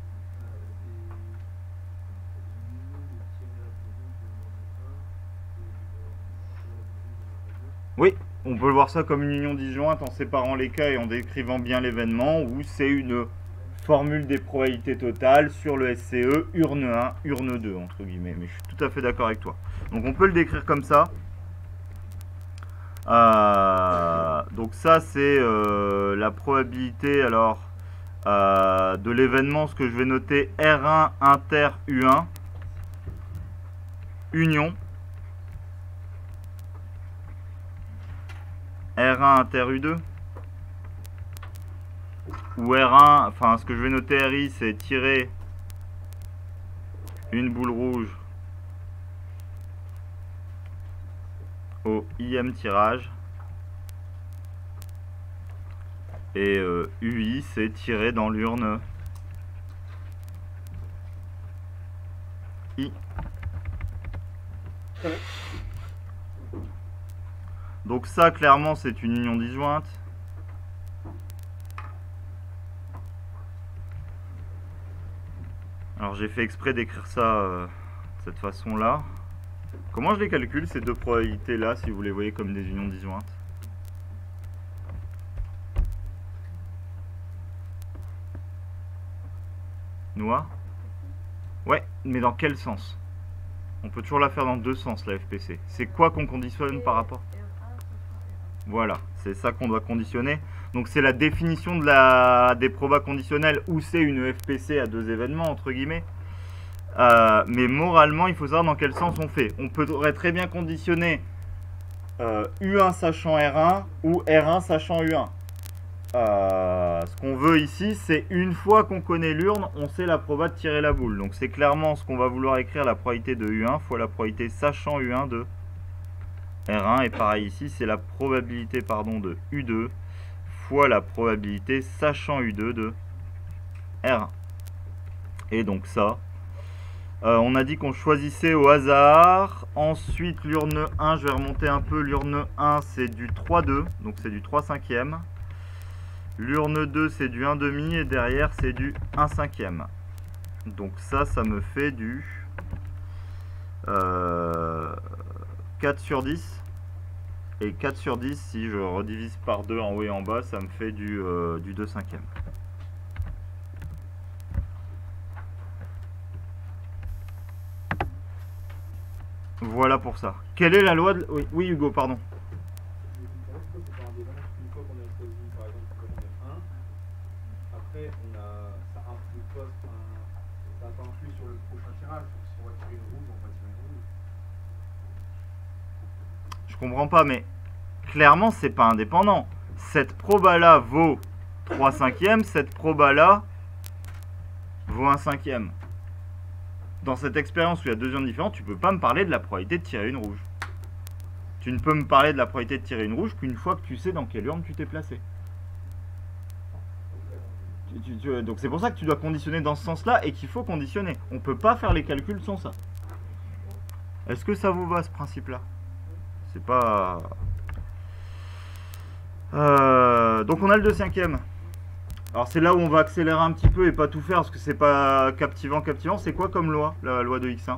Oui, on peut voir ça comme une union disjointe en séparant les cas et en décrivant bien l'événement, où c'est une formule des probabilités totales sur le SCE, urne 1, urne 2, entre guillemets. Mais je suis tout à fait d'accord avec toi. Donc on peut le décrire comme ça. Donc ça, c'est la probabilité alors de l'événement, ce que je vais noter R1 inter U1, union. R1 inter U2 ou R1, enfin ce que je vais noter RI, c'est tirer une boule rouge au IM tirage et UI, c'est tirer dans l'urne I. Donc ça, clairement, c'est une union disjointe. Alors j'ai fait exprès d'écrire ça de cette façon-là. Comment je les calcule, ces deux probabilités-là, si vous les voyez comme des unions disjointes? Noix? Ouais, mais dans quel sens? On peut toujours la faire dans deux sens, la FPC. C'est quoi qu'on conditionne par rapport? Voilà, c'est ça qu'on doit conditionner. Donc c'est la définition de des probas conditionnels où c'est une FPC à deux événements, entre guillemets. Mais moralement, il faut savoir dans quel sens on fait. On pourrait très bien conditionner U1 sachant R1 ou R1 sachant U1. Ce qu'on veut ici, c'est une fois qu'on connaît l'urne, on sait la proba de tirer la boule. Donc c'est clairement ce qu'on va vouloir écrire, la probabilité de U1 fois la probabilité sachant U1 de R1. Et pareil ici, c'est la probabilité de U2 fois la probabilité sachant U2 de R1. Et donc ça, on a dit qu'on choisissait au hasard. Ensuite, l'urne 1, je vais remonter un peu. L'urne 1, c'est du 3-2, donc c'est du 3/5. L'urne 2, c'est du 1/2 et derrière, c'est du 1/5. Donc ça me fait du 4 sur 10. Et 4 sur 10, si je redivise par 2 en haut et en bas, ça me fait du 2/5. Voilà pour ça. Quelle est la loi de... Oui, Hugo, pardon. Après, ça influe pas, ça influe sur le prochain tirage. Si on va tirer une rouge, on va tirer une rouge. Je comprends pas, mais clairement, c'est pas indépendant. Cette proba-là vaut 3/5, cette proba-là vaut 1/5. Dans cette expérience où il y a 2 urnes différentes, tu peux pas me parler de la probabilité de tirer une rouge. Tu ne peux me parler de la probabilité de tirer une rouge qu'une fois que tu sais dans quelle urne tu t'es placé. Donc c'est pour ça que tu dois conditionner dans ce sens-là et qu'il faut conditionner. On ne peut pas faire les calculs sans ça. Est-ce que ça vous va ce principe-là? C'est pas... donc on a le 2/5. Alors c'est là où on va accélérer un petit peu et pas tout faire parce que c'est pas captivant. C'est quoi comme loi, la loi de X1?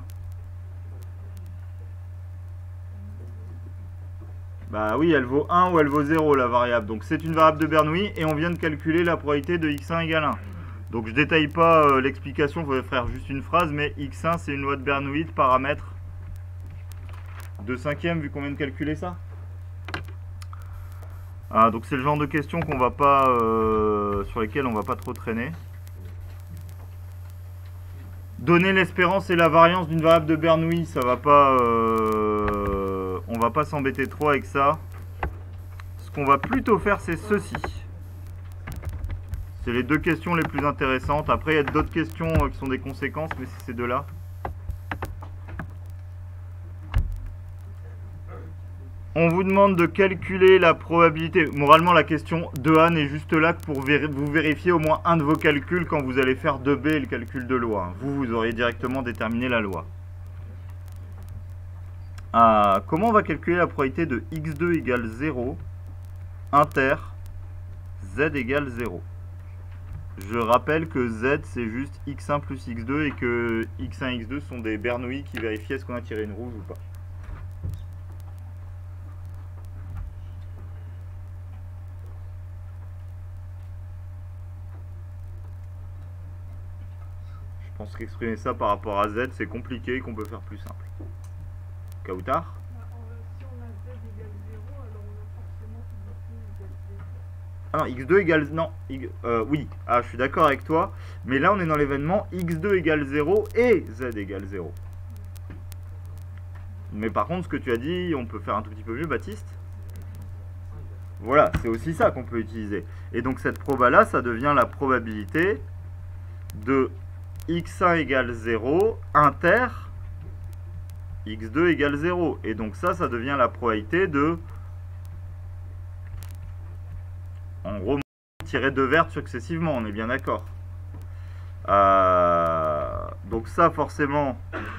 Bah oui, elle vaut 1 ou elle vaut 0 la variable. Donc c'est une variable de Bernoulli et on vient de calculer la probabilité de X1 égale 1. Donc je détaille pas l'explication, il faudrait faire juste une phrase, mais X1 c'est une loi de Bernoulli de paramètre 2/5 vu qu'on vient de calculer ça. Donc c'est le genre de questions qu'on va pas sur lesquelles on va pas trop traîner. Donner l'espérance et la variance d'une variable de Bernoulli, ça va pas on va pas s'embêter trop avec ça. Ce qu'on va plutôt faire, c'est ceci. C'est les 2 questions les plus intéressantes. Après, il y a d'autres questions qui sont des conséquences, mais c'est ces 2-là. On vous demande de calculer la probabilité. Moralement, la question 2A n'est juste là que pour vous vérifier au moins un de vos calculs quand vous allez faire 2B et le calcul de loi. Vous auriez directement déterminé la loi. Comment on va calculer la probabilité de x2 égale 0 inter z égale 0? Je rappelle que z c'est juste x1 plus x2 et que x1 et x2 sont des Bernoulli qui vérifient est-ce qu'on a tiré une rouge ou pas. Je pense qu'exprimer ça par rapport à z c'est compliqué et qu'on peut faire plus simple. Kautar? Si on a z égale 0, alors on a forcément x2 égale 0. Ah non, x2 égale... Non, oui, je suis d'accord avec toi. Mais là, on est dans l'événement x2 égale 0 et z égale 0. Mais par contre, ce que tu as dit, on peut faire un tout petit peu mieux, Baptiste. Voilà, c'est aussi ça qu'on peut utiliser. Et donc, cette proba-là, ça devient la probabilité de x1 égale 0 inter x2 égale 0. Et donc ça devient la probabilité de... En gros, tirer 2 vertes successivement, on est bien d'accord. Donc ça, forcément,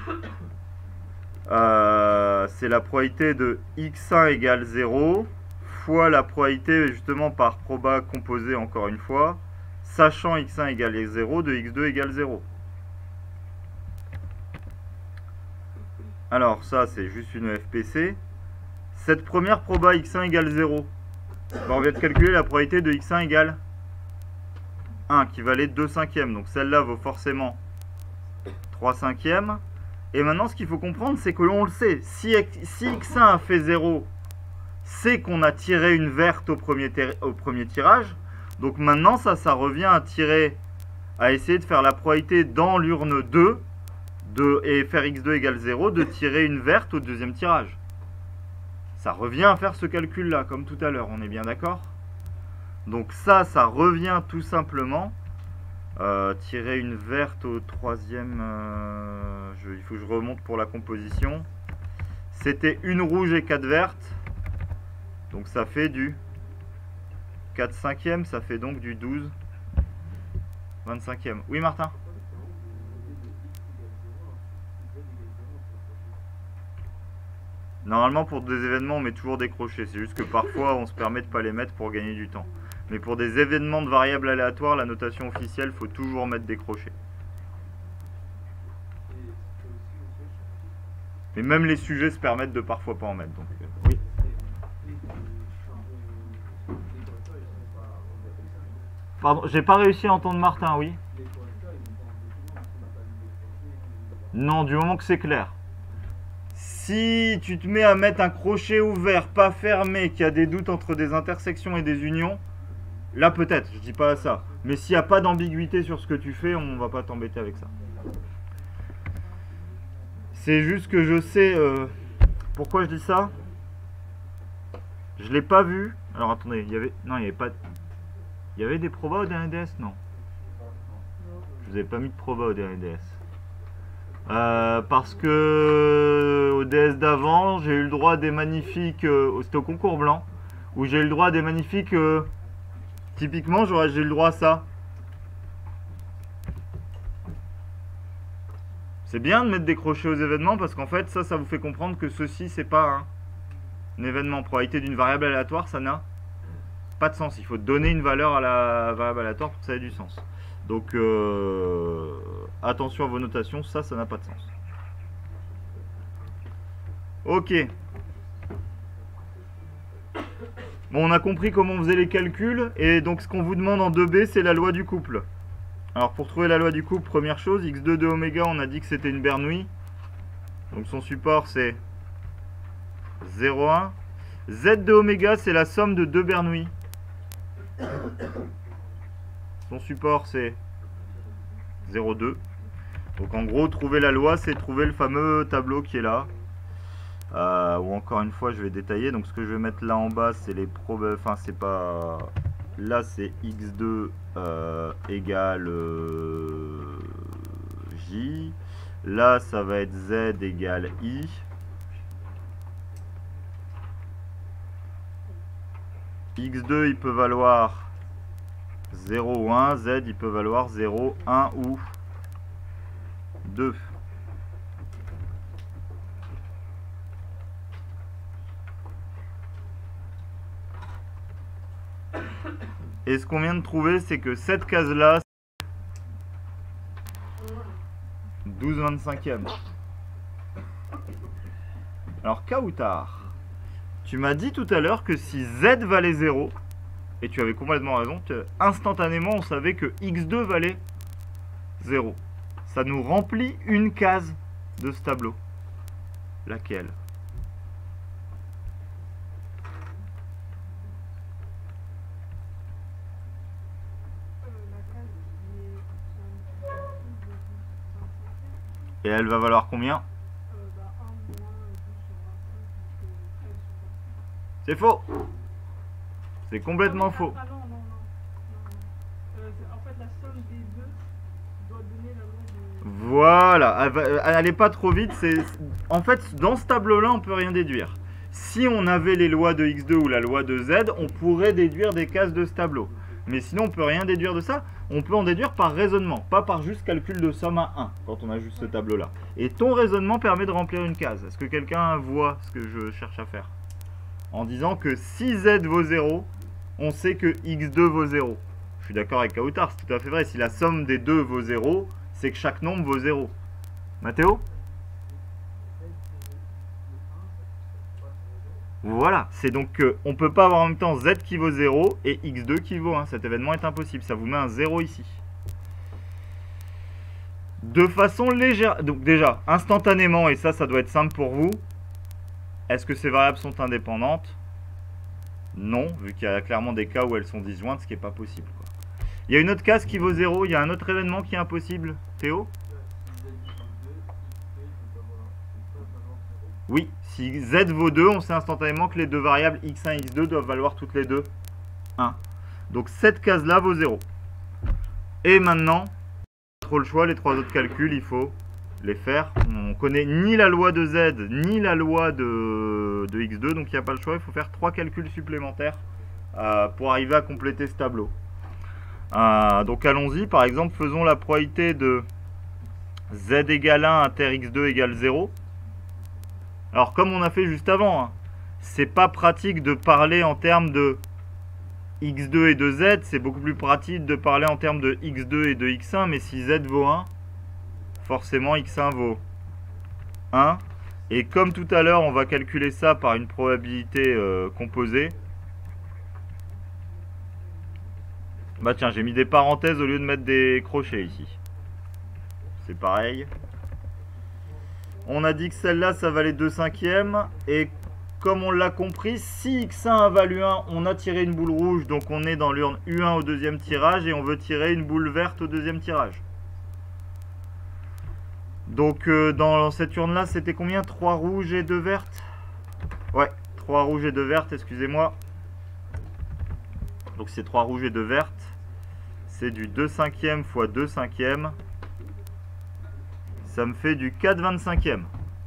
c'est la probabilité de x1 égale 0 fois la probabilité, justement, par proba composée, encore une fois, sachant x1 égale 0, de x2 égale 0. Alors ça, c'est juste une FPC. Cette première proba x1 égale 0, on vient de calculer la probabilité de x1 égale 1, qui valait 2/5. Donc celle-là vaut forcément 3/5. Et maintenant, ce qu'il faut comprendre, c'est que l'on le sait. Si x1 a fait 0, c'est qu'on a tiré une verte au premier tirage. Donc maintenant, ça revient à essayer de faire la probabilité dans l'urne 2 et faire x2 égale 0, de tirer une verte au deuxième tirage. Ça revient à faire ce calcul-là, comme tout à l'heure, on est bien d'accord? Donc ça revient tout simplement. Tirer une verte au troisième... il faut que je remonte pour la composition. C'était une rouge et 4 vertes. Donc ça fait du 4/5, ça fait donc du 12/25. Oui, Martin? Normalement, pour des événements, on met toujours des crochets. C'est juste que parfois, on se permet de ne pas les mettre pour gagner du temps. Mais pour des événements de variables aléatoires, la notation officielle, il faut toujours mettre des crochets. Mais même les sujets se permettent de parfois pas en mettre. Donc, oui. Pardon, j'ai pas réussi à entendre Martin, oui. Non, du moment que c'est clair. Si tu te mets à mettre un crochet ouvert, pas fermé, qu'il y a des doutes entre des intersections et des unions, là peut-être, je dis pas ça. Mais s'il n'y a pas d'ambiguïté sur ce que tu fais, on va pas t'embêter avec ça. C'est juste que je sais... pourquoi je dis ça? Je l'ai pas vu. Alors attendez, il y avait... Non, il n'y avait pas... Il y avait des probas au dernier DS? Non. Je vous avais pas mis de probas au dernier DS. Parce que au DS d'avant, j'ai eu le droit à des magnifiques... c'était au concours blanc. Où j'ai eu le droit à des magnifiques... typiquement, j'ai eu le droit à ça. C'est bien de mettre des crochets aux événements parce qu'en fait, ça vous fait comprendre que ceci, c'est pas un événement. Probabilité d'une variable aléatoire, ça n'a pas de sens. Il faut donner une valeur à la variable aléatoire pour que ça ait du sens. Donc, attention à vos notations, ça n'a pas de sens. Ok. Bon, on a compris comment on faisait les calculs. Et donc, ce qu'on vous demande en 2B, c'est la loi du couple. Alors, pour trouver la loi du couple, première chose, x2 de oméga, on a dit que c'était une Bernoulli. Donc, son support, c'est 0,1. Z de oméga, c'est la somme de deux Bernoulli. Son support, c'est 0,2. Donc, en gros, trouver la loi, c'est trouver le fameux tableau qui est là. Ou encore une fois, je vais détailler. Donc, ce que je vais mettre là en bas, c'est les probabilités. Enfin, c'est pas... Là, c'est x2 égale j. Là, ça va être z égale i. x2, il peut valoir 0 ou 1. Z, il peut valoir 0, 1 ou 2. Et ce qu'on vient de trouver, c'est que cette case-là, 12/25e. Alors, Kautar, tu m'as dit tout à l'heure que si Z valait 0, et tu avais complètement raison, instantanément, on savait que X2 valait 0. Ça nous remplit une case de ce tableau. Laquelle ? Et elle va valoir combien? C'est faux. C'est complètement faux. Ah non, non, non. En fait, la somme des deux doit donner la loi de... Voilà. Allez pas trop vite. En fait, dans ce tableau-là, on peut rien déduire. Si on avait les lois de x2 ou la loi de z, on pourrait déduire des cases de ce tableau. Mais sinon, on peut rien déduire de ça. On peut en déduire par raisonnement, pas par juste calcul de somme à 1, quand on a juste ce tableau-là. Et ton raisonnement permet de remplir une case. Est-ce que quelqu'un voit ce que je cherche à faire? En disant que si z vaut 0, on sait que x2 vaut 0. Je suis d'accord avec Kautar, c'est tout à fait vrai. Si la somme des deux vaut 0, c'est que chaque nombre vaut 0. Mathéo? Voilà, c'est donc on ne peut pas avoir en même temps z qui vaut 0 et x2 qui vaut 1. Cet événement est impossible, ça vous met un 0 ici. De façon légère, donc déjà, instantanément, et ça doit être simple pour vous, est-ce que ces variables sont indépendantes? Non, vu qu'il y a clairement des cas où elles sont disjointes, ce qui n'est pas possible, quoi. Il y a une autre case qui vaut 0, il y a un autre événement qui est impossible. Théo? Oui, si z vaut 2, on sait instantanément que les deux variables x1 et x2 doivent valoir toutes les deux 1. Donc cette case-là vaut 0. Et maintenant, trop le choix, les trois autres calculs, il faut les faire. On connaît ni la loi de z, ni la loi de x2, donc il n'y a pas le choix, il faut faire 3 calculs supplémentaires pour arriver à compléter ce tableau. Donc allons-y, par exemple, faisons la probabilité de z égale 1 inter x2 égale 0. Alors comme on a fait juste avant, hein, c'est pas pratique de parler en termes de x2 et de z, c'est beaucoup plus pratique de parler en termes de x2 et de x1, mais si z vaut 1, forcément x1 vaut 1. Et comme tout à l'heure, on va calculer ça par une probabilité composée. Bah tiens, j'ai mis des parenthèses au lieu de mettre des crochets ici. C'est pareil. On a dit que celle-là, ça valait 2/5. Et comme on l'a compris, si x1 a valu 1, on a tiré une boule rouge. Donc on est dans l'urne U1 au deuxième tirage et on veut tirer une boule verte au deuxième tirage. Donc dans cette urne-là, c'était combien? 3 rouges et 2 vertes? Ouais, 3 rouges et 2 vertes, excusez-moi. Donc c'est 3 rouges et 2 vertes. C'est du 2/5 fois 2/5. Ça me fait du 4/25.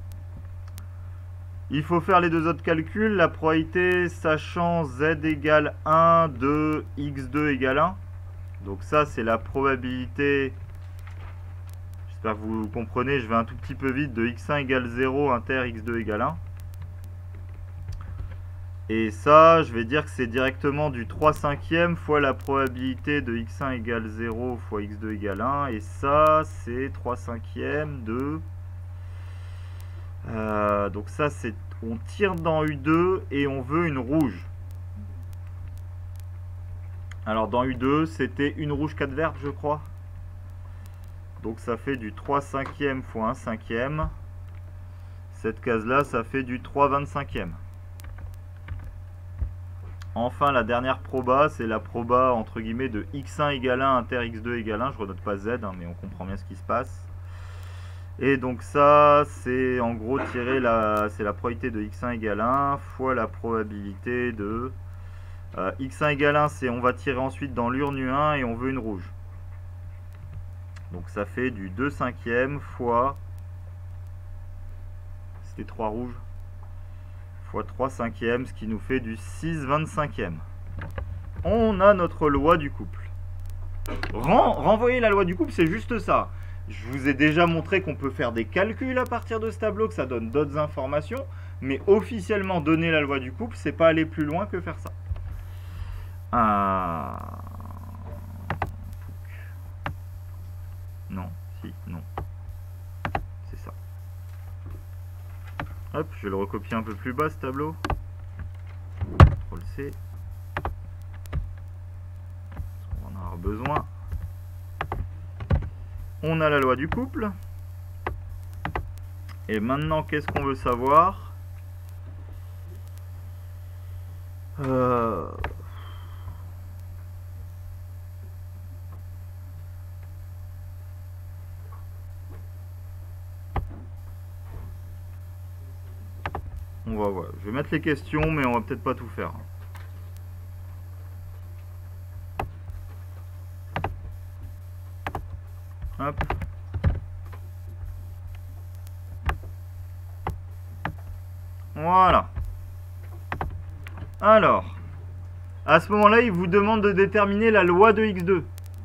Il faut faire les deux autres calculs. La probabilité, sachant z égale 1 de x2 égale 1. Donc ça, c'est la probabilité... J'espère que vous comprenez, je vais un tout petit peu vite, de x1 égale 0 inter x2 égale 1. Et ça, je vais dire que c'est directement du 3/5 fois la probabilité de x1 égale 0 fois x2 égale 1. Et ça, c'est 3/5 de... donc ça, c'est... On tire dans U2 et on veut une rouge. Alors dans U2, c'était une rouge, 4 vertes, je crois. Donc ça fait du 3/5 fois 1/5. Cette case-là, ça fait du 3/25. Enfin, la dernière proba, c'est la proba entre guillemets de x1 égale 1 inter x2 égale 1. Je ne renote pas z, hein, mais on comprend bien ce qui se passe. Et donc ça, c'est en gros tirer c'est la probabilité de x1 égale 1 fois la probabilité de... x1 égale 1, c'est on va tirer ensuite dans l'urne U1 et on veut une rouge. Donc ça fait du 2/5 fois... C'était 3 rouges. Fois 3/5, ce qui nous fait du 6/25. On a notre loi du couple. Renvoyer la loi du couple, c'est juste ça. Je vous ai déjà montré qu'on peut faire des calculs à partir de ce tableau, que ça donne d'autres informations, mais officiellement donner la loi du couple, c'est pas aller plus loin que faire ça. Non, si, non. C'est ça. Hop, je vais le recopier un peu plus bas ce tableau. CTRL-C. On va en avoir besoin. On a la loi du couple. Et maintenant, qu'est-ce qu'on veut savoir? On va voir. Je vais mettre les questions, mais on va peut-être pas tout faire. Hop. Voilà. Alors, à ce moment-là, il vous demande de déterminer la loi de x2.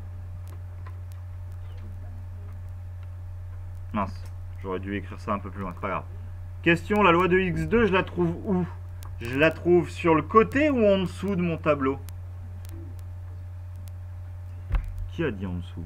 Mince, j'aurais dû écrire ça un peu plus loin, c'est pas grave. Question, la loi de x2, je la trouve où? Je la trouve sur le côté ou en dessous de mon tableau? Qui a dit en dessous?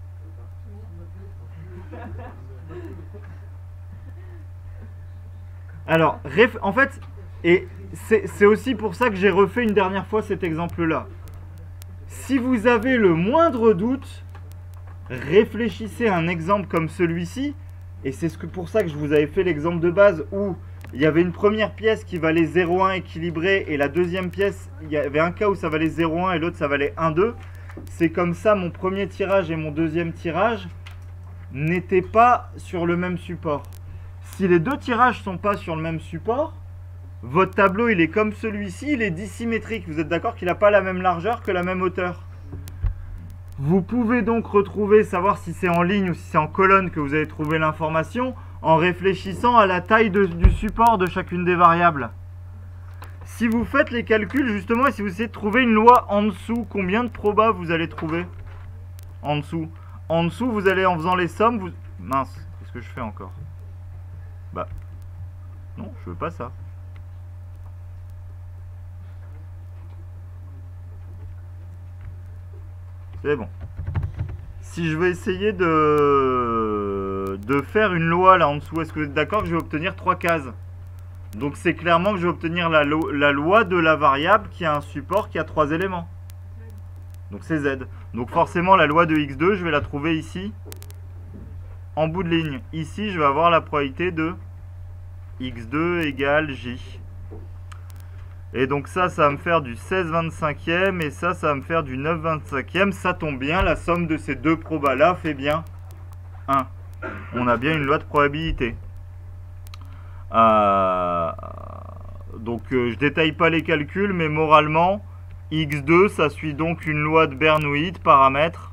Alors, en fait, et c'est aussi pour ça que j'ai refait une dernière fois cet exemple-là. Si vous avez le moindre doute, réfléchissez à un exemple comme celui-ci. Et c'est pour ça que je vous avais fait l'exemple de base où il y avait une première pièce qui valait 0,1 équilibrée et la deuxième pièce, il y avait un cas où ça valait 0,1 et l'autre ça valait 1,2. C'est comme ça, mon premier tirage et mon deuxième tirage n'étaient pas sur le même support. Si les deux tirages ne sont pas sur le même support, votre tableau il est comme celui-ci, il est dissymétrique. Vous êtes d'accord qu'il n'a pas la même largeur que la même hauteur? Vous pouvez donc retrouver, savoir si c'est en ligne ou si c'est en colonne que vous avez trouvé l'information en réfléchissant à la taille du support de chacune des variables. Si vous faites les calculs justement et si vous essayez de trouver une loi en dessous, combien de probas vous allez trouver en dessous? En dessous, vous allez en faisant les sommes, vous... Mince, qu'est-ce que je fais encore? Bah, non, je veux pas ça. C'est bon. Si je vais essayer de faire une loi là en dessous, est-ce que vous êtes d'accord que je vais obtenir 3 cases? Donc c'est clairement que je vais obtenir la loi de la variable qui a un support qui a 3 éléments. Donc c'est Z. Donc forcément la loi de x2, je vais la trouver ici, en bout de ligne. Ici, je vais avoir la probabilité de x2 égale j. Et donc ça va me faire du 16/25e et ça va me faire du 9/25e. Ça tombe bien, la somme de ces deux probas là fait bien 1. On a bien une loi de probabilité. Donc je détaille pas les calculs, mais moralement, x2, ça suit donc une loi de Bernoulli, paramètre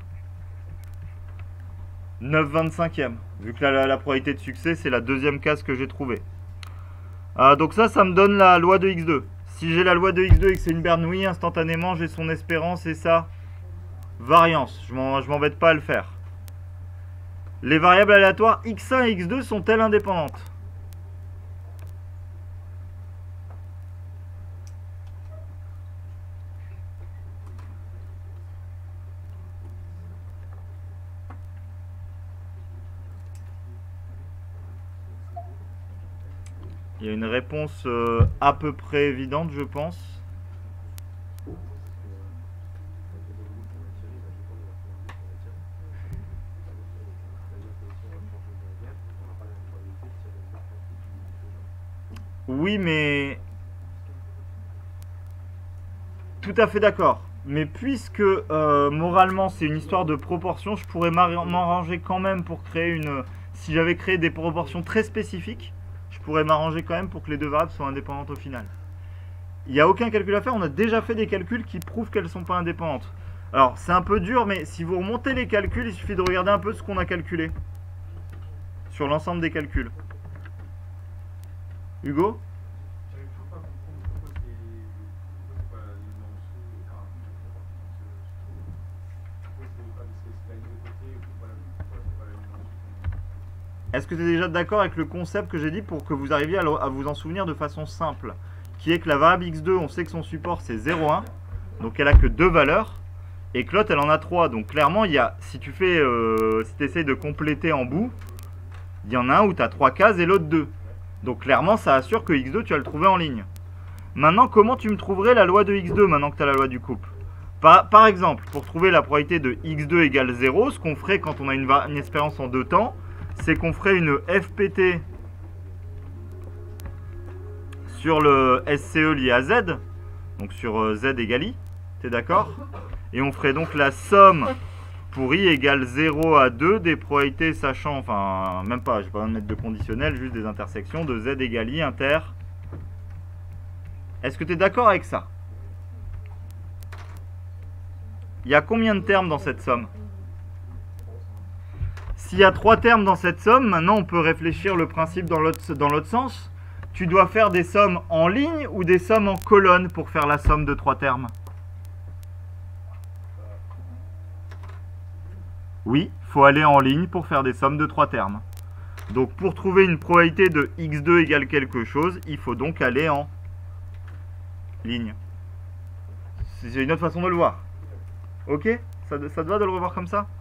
9/25e. Vu que la probabilité de succès, c'est la deuxième case que j'ai trouvée. Donc ça me donne la loi de x2. Si j'ai la loi de x2 et que c'est une Bernoulli, instantanément, j'ai son espérance et sa variance. Je m'embête pas à le faire. Les variables aléatoires x1 et x2 sont-elles indépendantes? Il y a une réponse à peu près évidente, je pense. Oui, mais... Tout à fait d'accord. Mais puisque moralement c'est une histoire de proportion, je pourrais m'arranger quand même pour créer une... Si j'avais créé des proportions très spécifiques, je pourrais m'arranger quand même pour que les deux variables soient indépendantes au final. Il n'y a aucun calcul à faire, on a déjà fait des calculs qui prouvent qu'elles ne sont pas indépendantes. Alors c'est un peu dur, mais si vous remontez les calculs, il suffit de regarder un peu ce qu'on a calculé sur l'ensemble des calculs. Hugo ? J'arrive toujours pas à comprendre pourquoi c'est pas la ligne en dessous et enfin, pourquoi c'est la ligne de côté ou pourquoi c'est pas la ligne en dessous. Est-ce que tu es déjà d'accord avec le concept que j'ai dit pour que vous arriviez à vous en souvenir de façon simple, qui est que la variable x2, on sait que son support c'est 0,1, donc elle a que 2 valeurs, et que l'autre elle en a 3. Donc clairement, si tu essayes de compléter en bout, il y en a un où tu as 3 cases et l'autre 2. Donc clairement, ça assure que x2, tu vas le trouver en ligne. Maintenant, comment tu me trouverais la loi de x2 maintenant que tu as la loi du couple? Par exemple, pour trouver la probabilité de x2 égale 0, ce qu'on ferait quand on a une espérance en deux temps, c'est qu'on ferait une FPT sur le SCE lié à Z, donc sur Z égale I, t'es d'accord? Et on ferait donc la somme pour I égale 0 à 2 des probabilités sachant, enfin même pas, je vais pas mettre de conditionnel, juste des intersections de Z égale I inter. Est-ce que tu es d'accord avec ça? Il y a combien de termes dans cette somme? S'il y a 3 termes dans cette somme, maintenant on peut réfléchir le principe dans l'autre sens. Tu dois faire des sommes en ligne ou des sommes en colonne pour faire la somme de 3 termes? Oui, il faut aller en ligne pour faire des sommes de 3 termes. Donc pour trouver une probabilité de x2 égale quelque chose, il faut donc aller en ligne. C'est une autre façon de le voir. Ok? Ça te va de le revoir comme ça?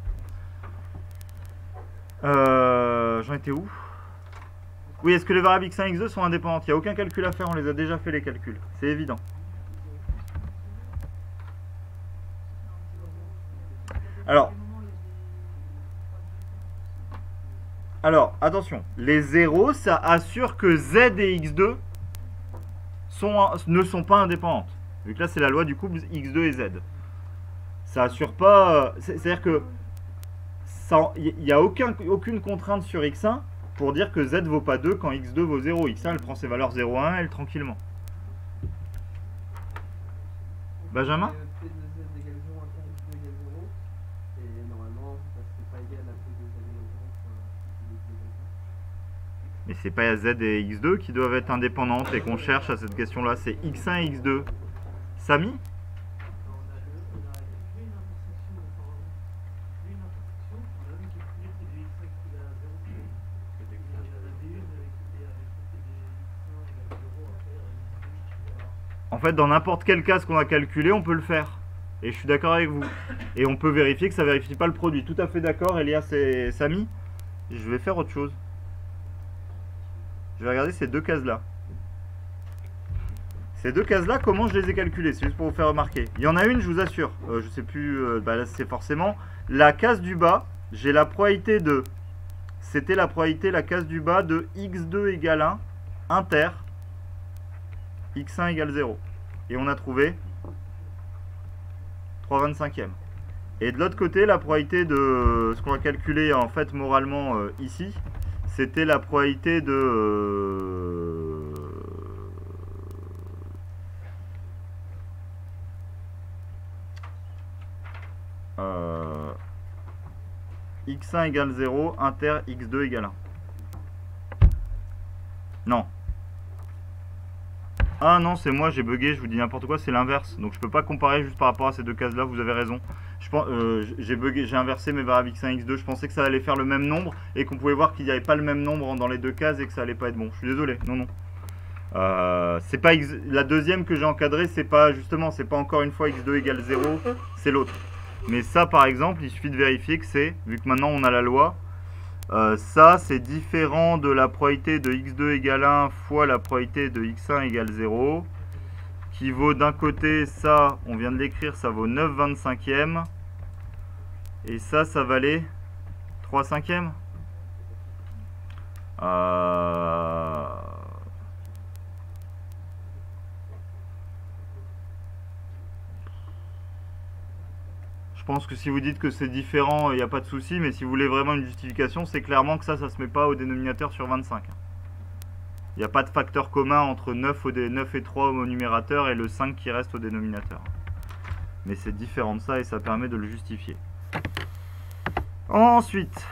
J'en étais où? Oui, est-ce que les variables x1 et x2 sont indépendantes? Il n'y a aucun calcul à faire, on les a déjà fait les calculs. C'est évident. Alors, attention, les 0, ça assure que z et x2 ne sont pas indépendantes. Vu que là, c'est la loi du couple x2 et z. Ça assure pas... C'est-à-dire que il n'y a aucune contrainte sur x1 pour dire que z vaut pas 2 quand x2 vaut 0. x1, elle prend ses valeurs 0 à 1, elle tranquillement. Benjamin? P de z égale 0, un quart x2 égale 0. Et normalement, c'est pas égal à P de z égale 0. Mais c'est pas z et x2 qui doivent être indépendantes et qu'on cherche à cette question-là. C'est x1 et x2. Samy? En fait, dans n'importe quel cas qu'on a calculé, on peut le faire. Et je suis d'accord avec vous. Et on peut vérifier que ça vérifie pas le produit. Tout à fait d'accord, Elias et Samy. Je vais faire autre chose. Je vais regarder ces deux cases-là. Ces deux cases-là, comment je les ai calculées? C'est juste pour vous faire remarquer. Il y en a une, je vous assure. Je sais plus, bah là c'est forcément. La case du bas, j'ai la probabilité de... C'était la probabilité, la case du bas de x2 égale 1, inter, x1 égale 0. Et on a trouvé 3/25e. Et de l'autre côté, la probabilité de... Ce qu'on va calculer en fait moralement ici, c'était la probabilité de... x1 égale 0, inter x2 égale 1. Non. Ah non, c'est moi, j'ai bugué, je vous dis n'importe quoi, c'est l'inverse. Donc je peux pas comparer juste par rapport à ces deux cases-là, vous avez raison. J'ai bugué, j'ai inversé mes variables x1 et x2, je pensais que ça allait faire le même nombre et qu'on pouvait voir qu'il n'y avait pas le même nombre dans les deux cases et que ça allait pas être bon. Je suis désolé, non, non. C'est pas la deuxième que j'ai encadrée, c'est pas justement, c'est pas encore une fois x2 égale 0, c'est l'autre. Mais ça par exemple, il suffit de vérifier que c'est, vu que maintenant on a la loi, ça c'est différent de la probabilité de x2 égale 1 fois la probabilité de x1 égale 0, qui vaut d'un côté, ça, on vient de l'écrire, ça vaut 9/25e, et ça valait 3/5e. Je pense que si vous dites que c'est différent, il n'y a pas de souci, mais si vous voulez vraiment une justification, c'est clairement que ça se met pas au dénominateur sur 25. Il n'y a pas de facteur commun entre 9 et 3 au numérateur et le 5 qui reste au dénominateur. Mais c'est différent de ça et ça permet de le justifier. Ensuite,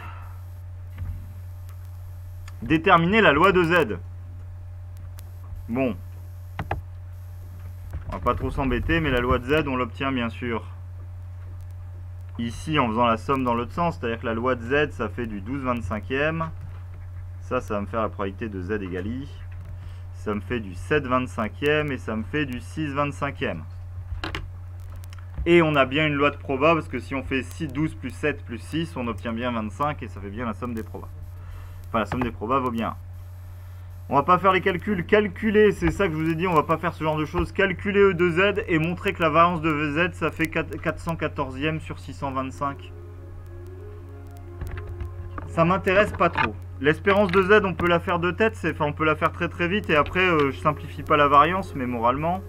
déterminer la loi de Z. Bon, on va pas trop s'embêter, mais la loi de Z, on l'obtient bien sûr ici en faisant la somme dans l'autre sens, c'est-à-dire que la loi de Z, ça fait du 12/25e. Ça va me faire la probabilité de Z égale I. Ça me fait du 7/25e et ça me fait du 6/25e. Et on a bien une loi de proba, parce que si on fait 12 plus 7 plus 6, on obtient bien 25 et ça fait bien la somme des probas. Enfin, la somme des probas vaut bien 1. On va pas faire les calculs. Calculer, c'est ça que je vous ai dit, on va pas faire ce genre de choses. Calculer E de Z et montrer que la variance de Z, ça fait 414e sur 625. Ça m'intéresse pas trop. L'espérance de Z, on peut la faire de tête, enfin on peut la faire très très vite et après je simplifie pas la variance, mais moralement,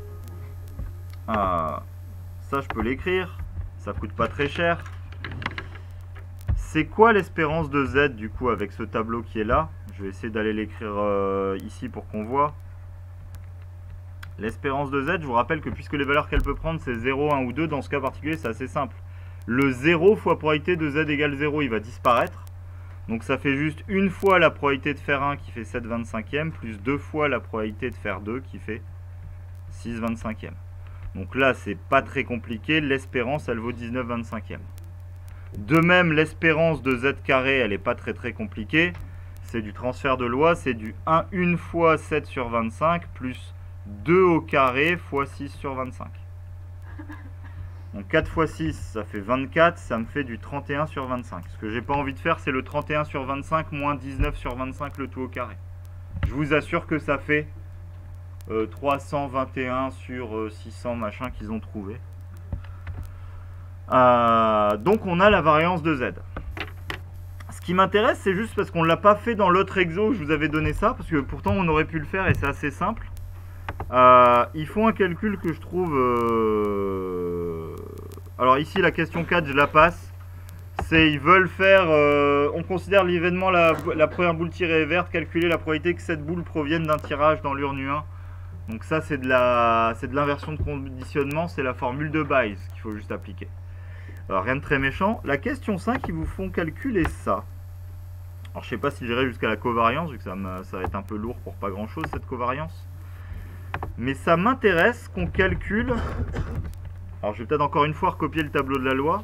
ça je peux l'écrire, ça coûte pas très cher. C'est quoi l'espérance de Z du coup avec ce tableau qui est là? Je vais essayer d'aller l'écrire ici pour qu'on voit. L'espérance de Z, je vous rappelle que puisque les valeurs qu'elle peut prendre c'est 0, 1 ou 2, dans ce cas particulier c'est assez simple. Le 0 fois probabilité de Z égale 0, il va disparaître. Donc ça fait juste une fois la probabilité de faire 1 qui fait 7/25e, plus deux fois la probabilité de faire 2 qui fait 6/25e. Donc là c'est pas très compliqué, l'espérance elle vaut 19/25e. De même l'espérance de Z carré elle est pas très compliquée. C'est du transfert de loi, c'est du 1 fois 7 sur 25 plus 2 au carré fois 6 sur 25. Donc 4 fois 6, ça fait 24, ça me fait du 31 sur 25. Ce que j'ai pas envie de faire, c'est le 31 sur 25 moins 19 sur 25, le tout au carré. Je vous assure que ça fait 321 sur 600 machin qu'ils ont trouvé. Donc on a la variance de Z. Ce qui m'intéresse, c'est juste parce qu'on ne l'a pas fait dans l'autre exo où je vous avais donné ça, parce que pourtant on aurait pu le faire et c'est assez simple. Ils font un calcul que je trouve... Alors ici la question 4 je la passe. C'est ils veulent faire... on considère l'événement la première boule tirée est verte, calculer la probabilité que cette boule provienne d'un tirage dans l'urne U1. Donc ça c'est de l'inversion de conditionnement, c'est la formule de Bayes qu'il faut juste appliquer. Alors rien de très méchant. La question 5 ils vous font calculer ça. Alors je sais pas si j'irai jusqu'à la covariance, vu que ça va être un peu lourd pour pas grand chose cette covariance. Mais ça m'intéresse qu'on calcule... Alors je vais peut-être encore une fois recopier le tableau de la loi.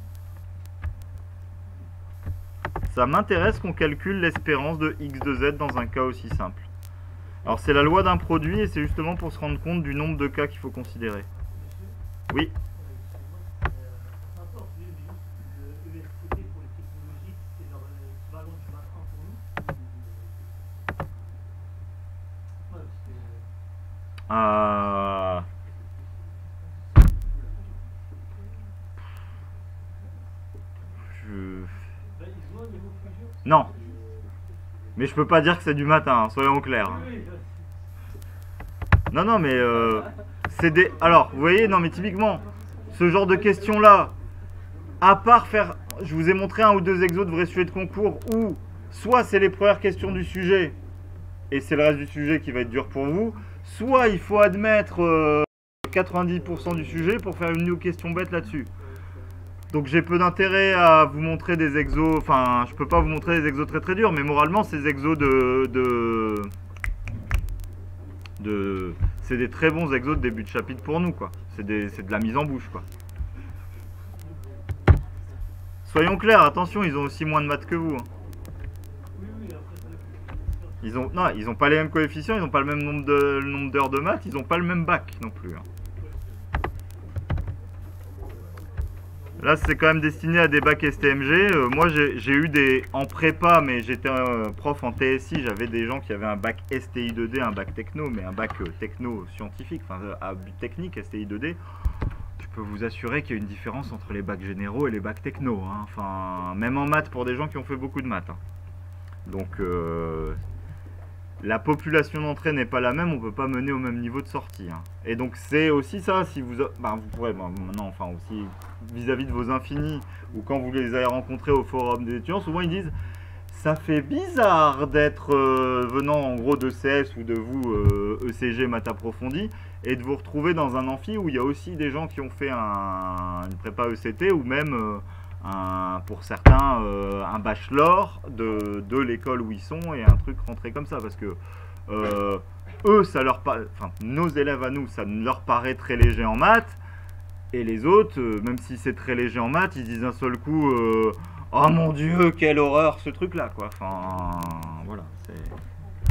Ça m'intéresse qu'on calcule l'espérance de x de z dans un cas aussi simple. Alors c'est la loi d'un produit et c'est justement pour se rendre compte du nombre de cas qu'il faut considérer. Oui. Euh, je- Bah, ils ont un niveau de fusion. Non, mais je peux pas dire que c'est du matin, hein, soyons clairs. Hein. Oui, Non, non, mais c'est des... Alors, vous voyez, non, mais typiquement, ce genre de questions-là, à part faire... Je vous ai montré un ou deux exos de vrais sujets de concours où soit c'est les premières questions du sujet, et c'est le reste du sujet qui va être dur pour vous, soit il faut admettre 90% du sujet pour faire une question bête là-dessus. Donc j'ai peu d'intérêt à vous montrer des exos, enfin je peux pas vous montrer des exos très très durs, mais moralement ces exos c'est des très bons exos de début de chapitre pour nous quoi. C'est de la mise en bouche quoi. Soyons clairs, attention, ils ont aussi moins de maths que vous. Hein. oui, après ça. Ils ont pas les mêmes coefficients, ils ont pas le même nombre d'heures de maths, ils ont pas le même bac non plus. Hein. Là, c'est quand même destiné à des bacs STMG. Moi, j'ai eu des... En prépa, mais j'étais prof en TSI, j'avais des gens qui avaient un bac STI 2D, un bac techno, mais un bac techno scientifique, enfin, à but technique, STI 2D. Je peux vous assurer qu'il y a une différence entre les bacs généraux et les bacs techno. Hein. Enfin, même en maths, pour des gens qui ont fait beaucoup de maths. Hein. Donc, la population d'entrée n'est pas la même, on peut pas mener au même niveau de sortie. Hein. Et donc c'est aussi ça, si vous, vous pourrez maintenant, enfin aussi vis-à-vis de vos infinis, ou quand vous les avez rencontrés au forum des étudiants, souvent ils disent ça fait bizarre d'être venant en gros de CS ou de vous ECG maths approfondi et de vous retrouver dans un amphi où il y a aussi des gens qui ont fait une prépa ECT ou même pour certains un bachelor de l'école où ils sont et un truc rentré comme ça parce que eux ça leur enfin nos élèves à nous ça leur paraît très léger en maths et les autres même si c'est très léger en maths ils disent d'un seul coup oh mon dieu quelle horreur ce truc là quoi, enfin voilà c'est...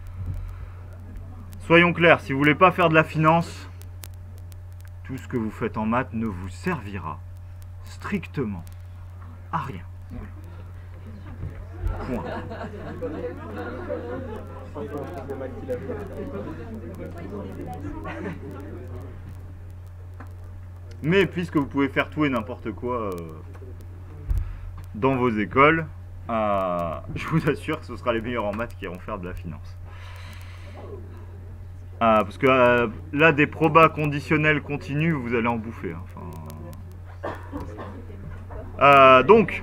Soyons clairs, si vous voulez pas faire de la finance, tout ce que vous faites en maths ne vous servira strictement à rien. Point. Mais puisque vous pouvez faire tout et n'importe quoi dans vos écoles, je vous assure que ce sera les meilleurs en maths qui iront faire de la finance. Parce que là, des probas conditionnels continus, vous allez en bouffer. Hein. Enfin... donc,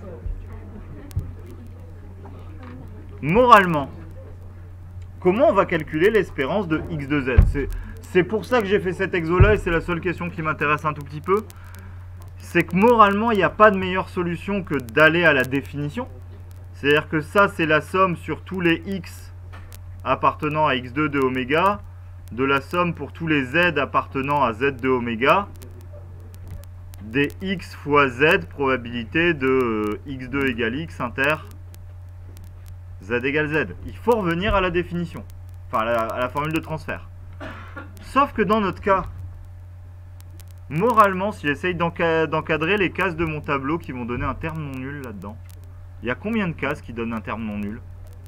moralement, comment on va calculer l'espérance de x de z? C'est pour ça que j'ai fait cet exo-là et c'est la seule question qui m'intéresse un tout petit peu. C'est que moralement, il n'y a pas de meilleure solution que d'aller à la définition. C'est-à-dire que ça, c'est la somme sur tous les x appartenant à x2 de oméga, de la somme pour tous les z appartenant à z de oméga, des x fois z, probabilité de x2 égale x inter z égale z. Il faut revenir à la définition, enfin à la formule de transfert. Sauf que dans notre cas, moralement, si j'essaye d'encadrer les cases de mon tableau qui vont donner un terme non nul là-dedans, il y a combien de cases qui donnent un terme non nul?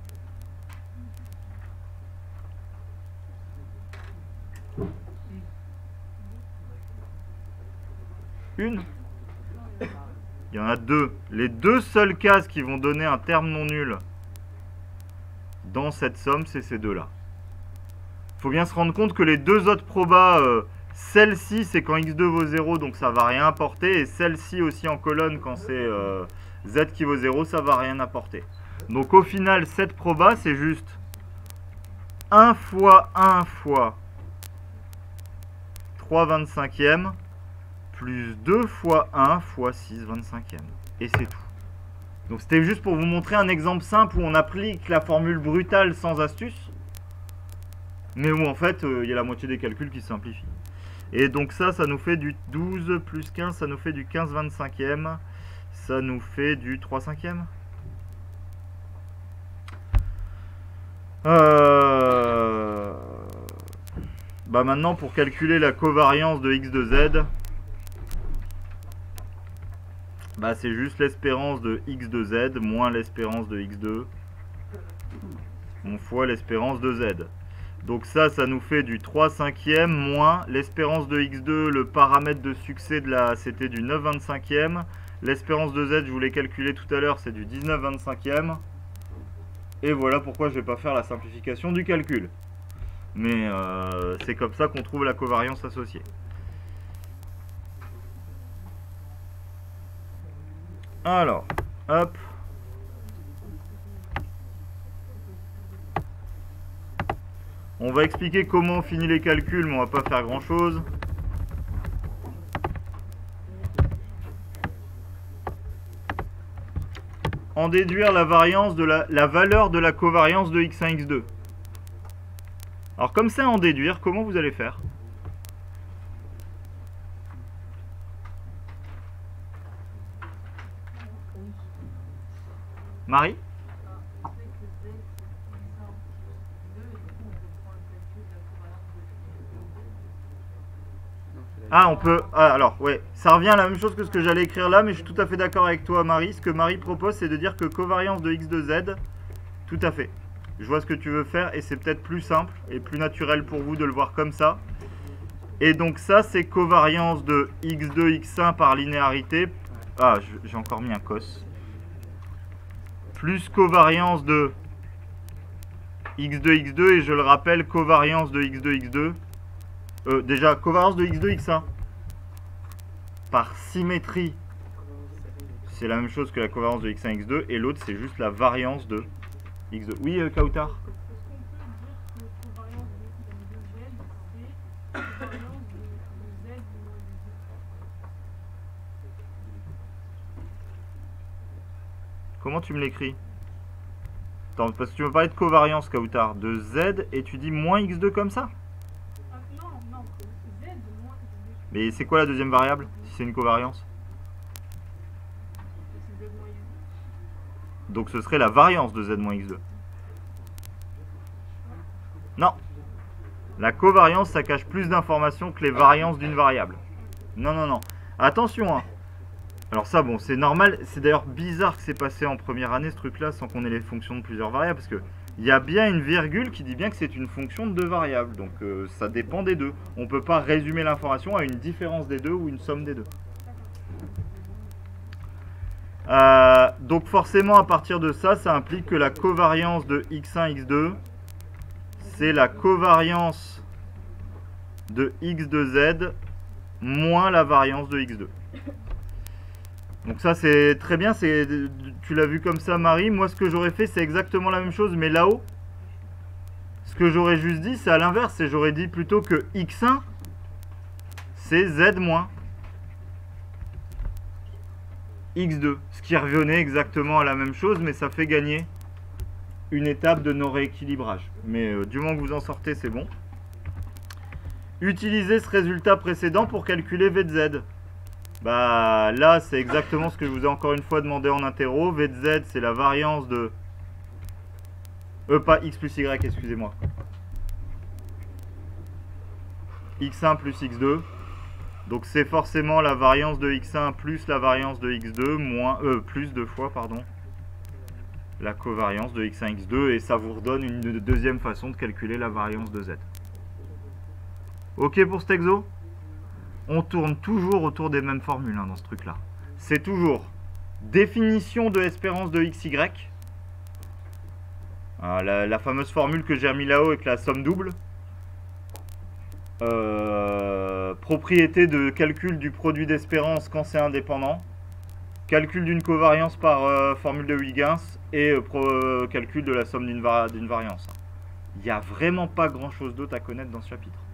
Une? Il y en a deux. Les deux seules cases qui vont donner un terme non nul dans cette somme, c'est ces deux-là. Il faut bien se rendre compte que les deux autres probas, celle-ci c'est quand x2 vaut 0, donc ça va rien apporter, et celle-ci aussi en colonne quand c'est z qui vaut 0, ça va rien apporter. Donc au final, cette proba, c'est juste 1 fois 1 fois 3/25e plus 2 fois 1 fois 6/25e. Et c'est tout. Donc c'était juste pour vous montrer un exemple simple où on applique la formule brutale sans astuce, mais où en fait il y a la moitié des calculs qui se simplifient. Et donc ça nous fait du 12 plus 15, ça nous fait du 15/25e, ça nous fait du 3/5e. Bah maintenant pour calculer la covariance de x de z, bah c'est juste l'espérance de x de z moins l'espérance de x2 fois l'espérance de z. Donc ça nous fait du 3/5e moins l'espérance de x2, le paramètre de succès de la, c'était du 9/25e. L'espérance de z, je vous l'ai calculé tout à l'heure, c'est du 19/25e. Et voilà pourquoi je ne vais pas faire la simplification du calcul. Mais c'est comme ça qu'on trouve la covariance associée. Alors, hop. On va expliquer comment on finit les calculs, mais on va pas faire grand chose. En déduire la variance de la valeur de la covariance de x1, x2. Alors comme ça, en déduire, comment vous allez faire? Marie? Ah, on peut... Ah, alors, ouais, ça revient à la même chose que ce que j'allais écrire là, mais je suis tout à fait d'accord avec toi, Marie. Ce que Marie propose, c'est de dire que covariance de x de z, tout à fait. Je vois ce que tu veux faire, et c'est peut-être plus simple et plus naturel pour vous de le voir comme ça. Et donc ça, c'est covariance de x2, x1 par linéarité. Ah, j'ai encore mis un cos. Plus covariance de x2, x2, et je le rappelle, covariance de x2, x2. Déjà, covariance de x2, x1 par symétrie, c'est la même chose que la covariance de x1, x2, et l'autre, c'est juste la variance de x2. Oui, Kautar? Est-ce qu'on peut dire que covariance de z, c'est covariance de z moins Comment tu me l'écris? Attends, parce que tu me parlais de covariance, Kautar, de z, et tu dis moins x2 comme ça? non, z moins x2. Mais c'est quoi la deuxième variable, si c'est une covariance? C'est z moins x2. Donc ce serait la variance de z moins x2. Non. La covariance, ça cache plus d'informations que les variances d'une variable. Non, non, non. Attention, hein. Alors ça, bon, c'est normal. C'est d'ailleurs bizarre que c'est passé en première année, ce truc-là, sans qu'on ait les fonctions de plusieurs variables, parce que il y a bien une virgule qui dit bien que c'est une fonction de deux variables. Donc ça dépend des deux. On ne peut pas résumer l'information à une différence des deux ou une somme des deux. Donc forcément, à partir de ça, ça implique que la covariance de x1, x2, c'est la covariance de x de z moins la variance de x2. Donc ça, c'est très bien. Tu l'as vu comme ça, Marie. Moi, ce que j'aurais fait, c'est exactement la même chose, mais là-haut. Ce que j'aurais juste dit, c'est à l'inverse. J'aurais dit plutôt que x1, c'est z moins x2. Ce qui revenait exactement à la même chose, mais ça fait gagner une étape de nos rééquilibrages. Mais du moment que vous en sortez, c'est bon. Utilisez ce résultat précédent pour calculer v de z. Bah là, c'est exactement ce que je vous ai encore une fois demandé en interro. V de z, c'est la variance de... pas x plus y, excusez-moi. x1 plus x2. Donc c'est forcément la variance de x1 plus la variance de x2, moins, plus deux fois, pardon, la covariance de x1, x2. Et ça vous redonne une deuxième façon de calculer la variance de z. Ok pour cet exo? On tourne toujours autour des mêmes formules dans ce truc-là. C'est toujours définition de espérance de xy. La fameuse formule que j'ai remis là-haut avec la somme double. Propriété de calcul du produit d'espérance quand c'est indépendant. Calcul d'une covariance par formule de Huygens. Et calcul de la somme d'une variance. Il n'y a vraiment pas grand-chose d'autre à connaître dans ce chapitre.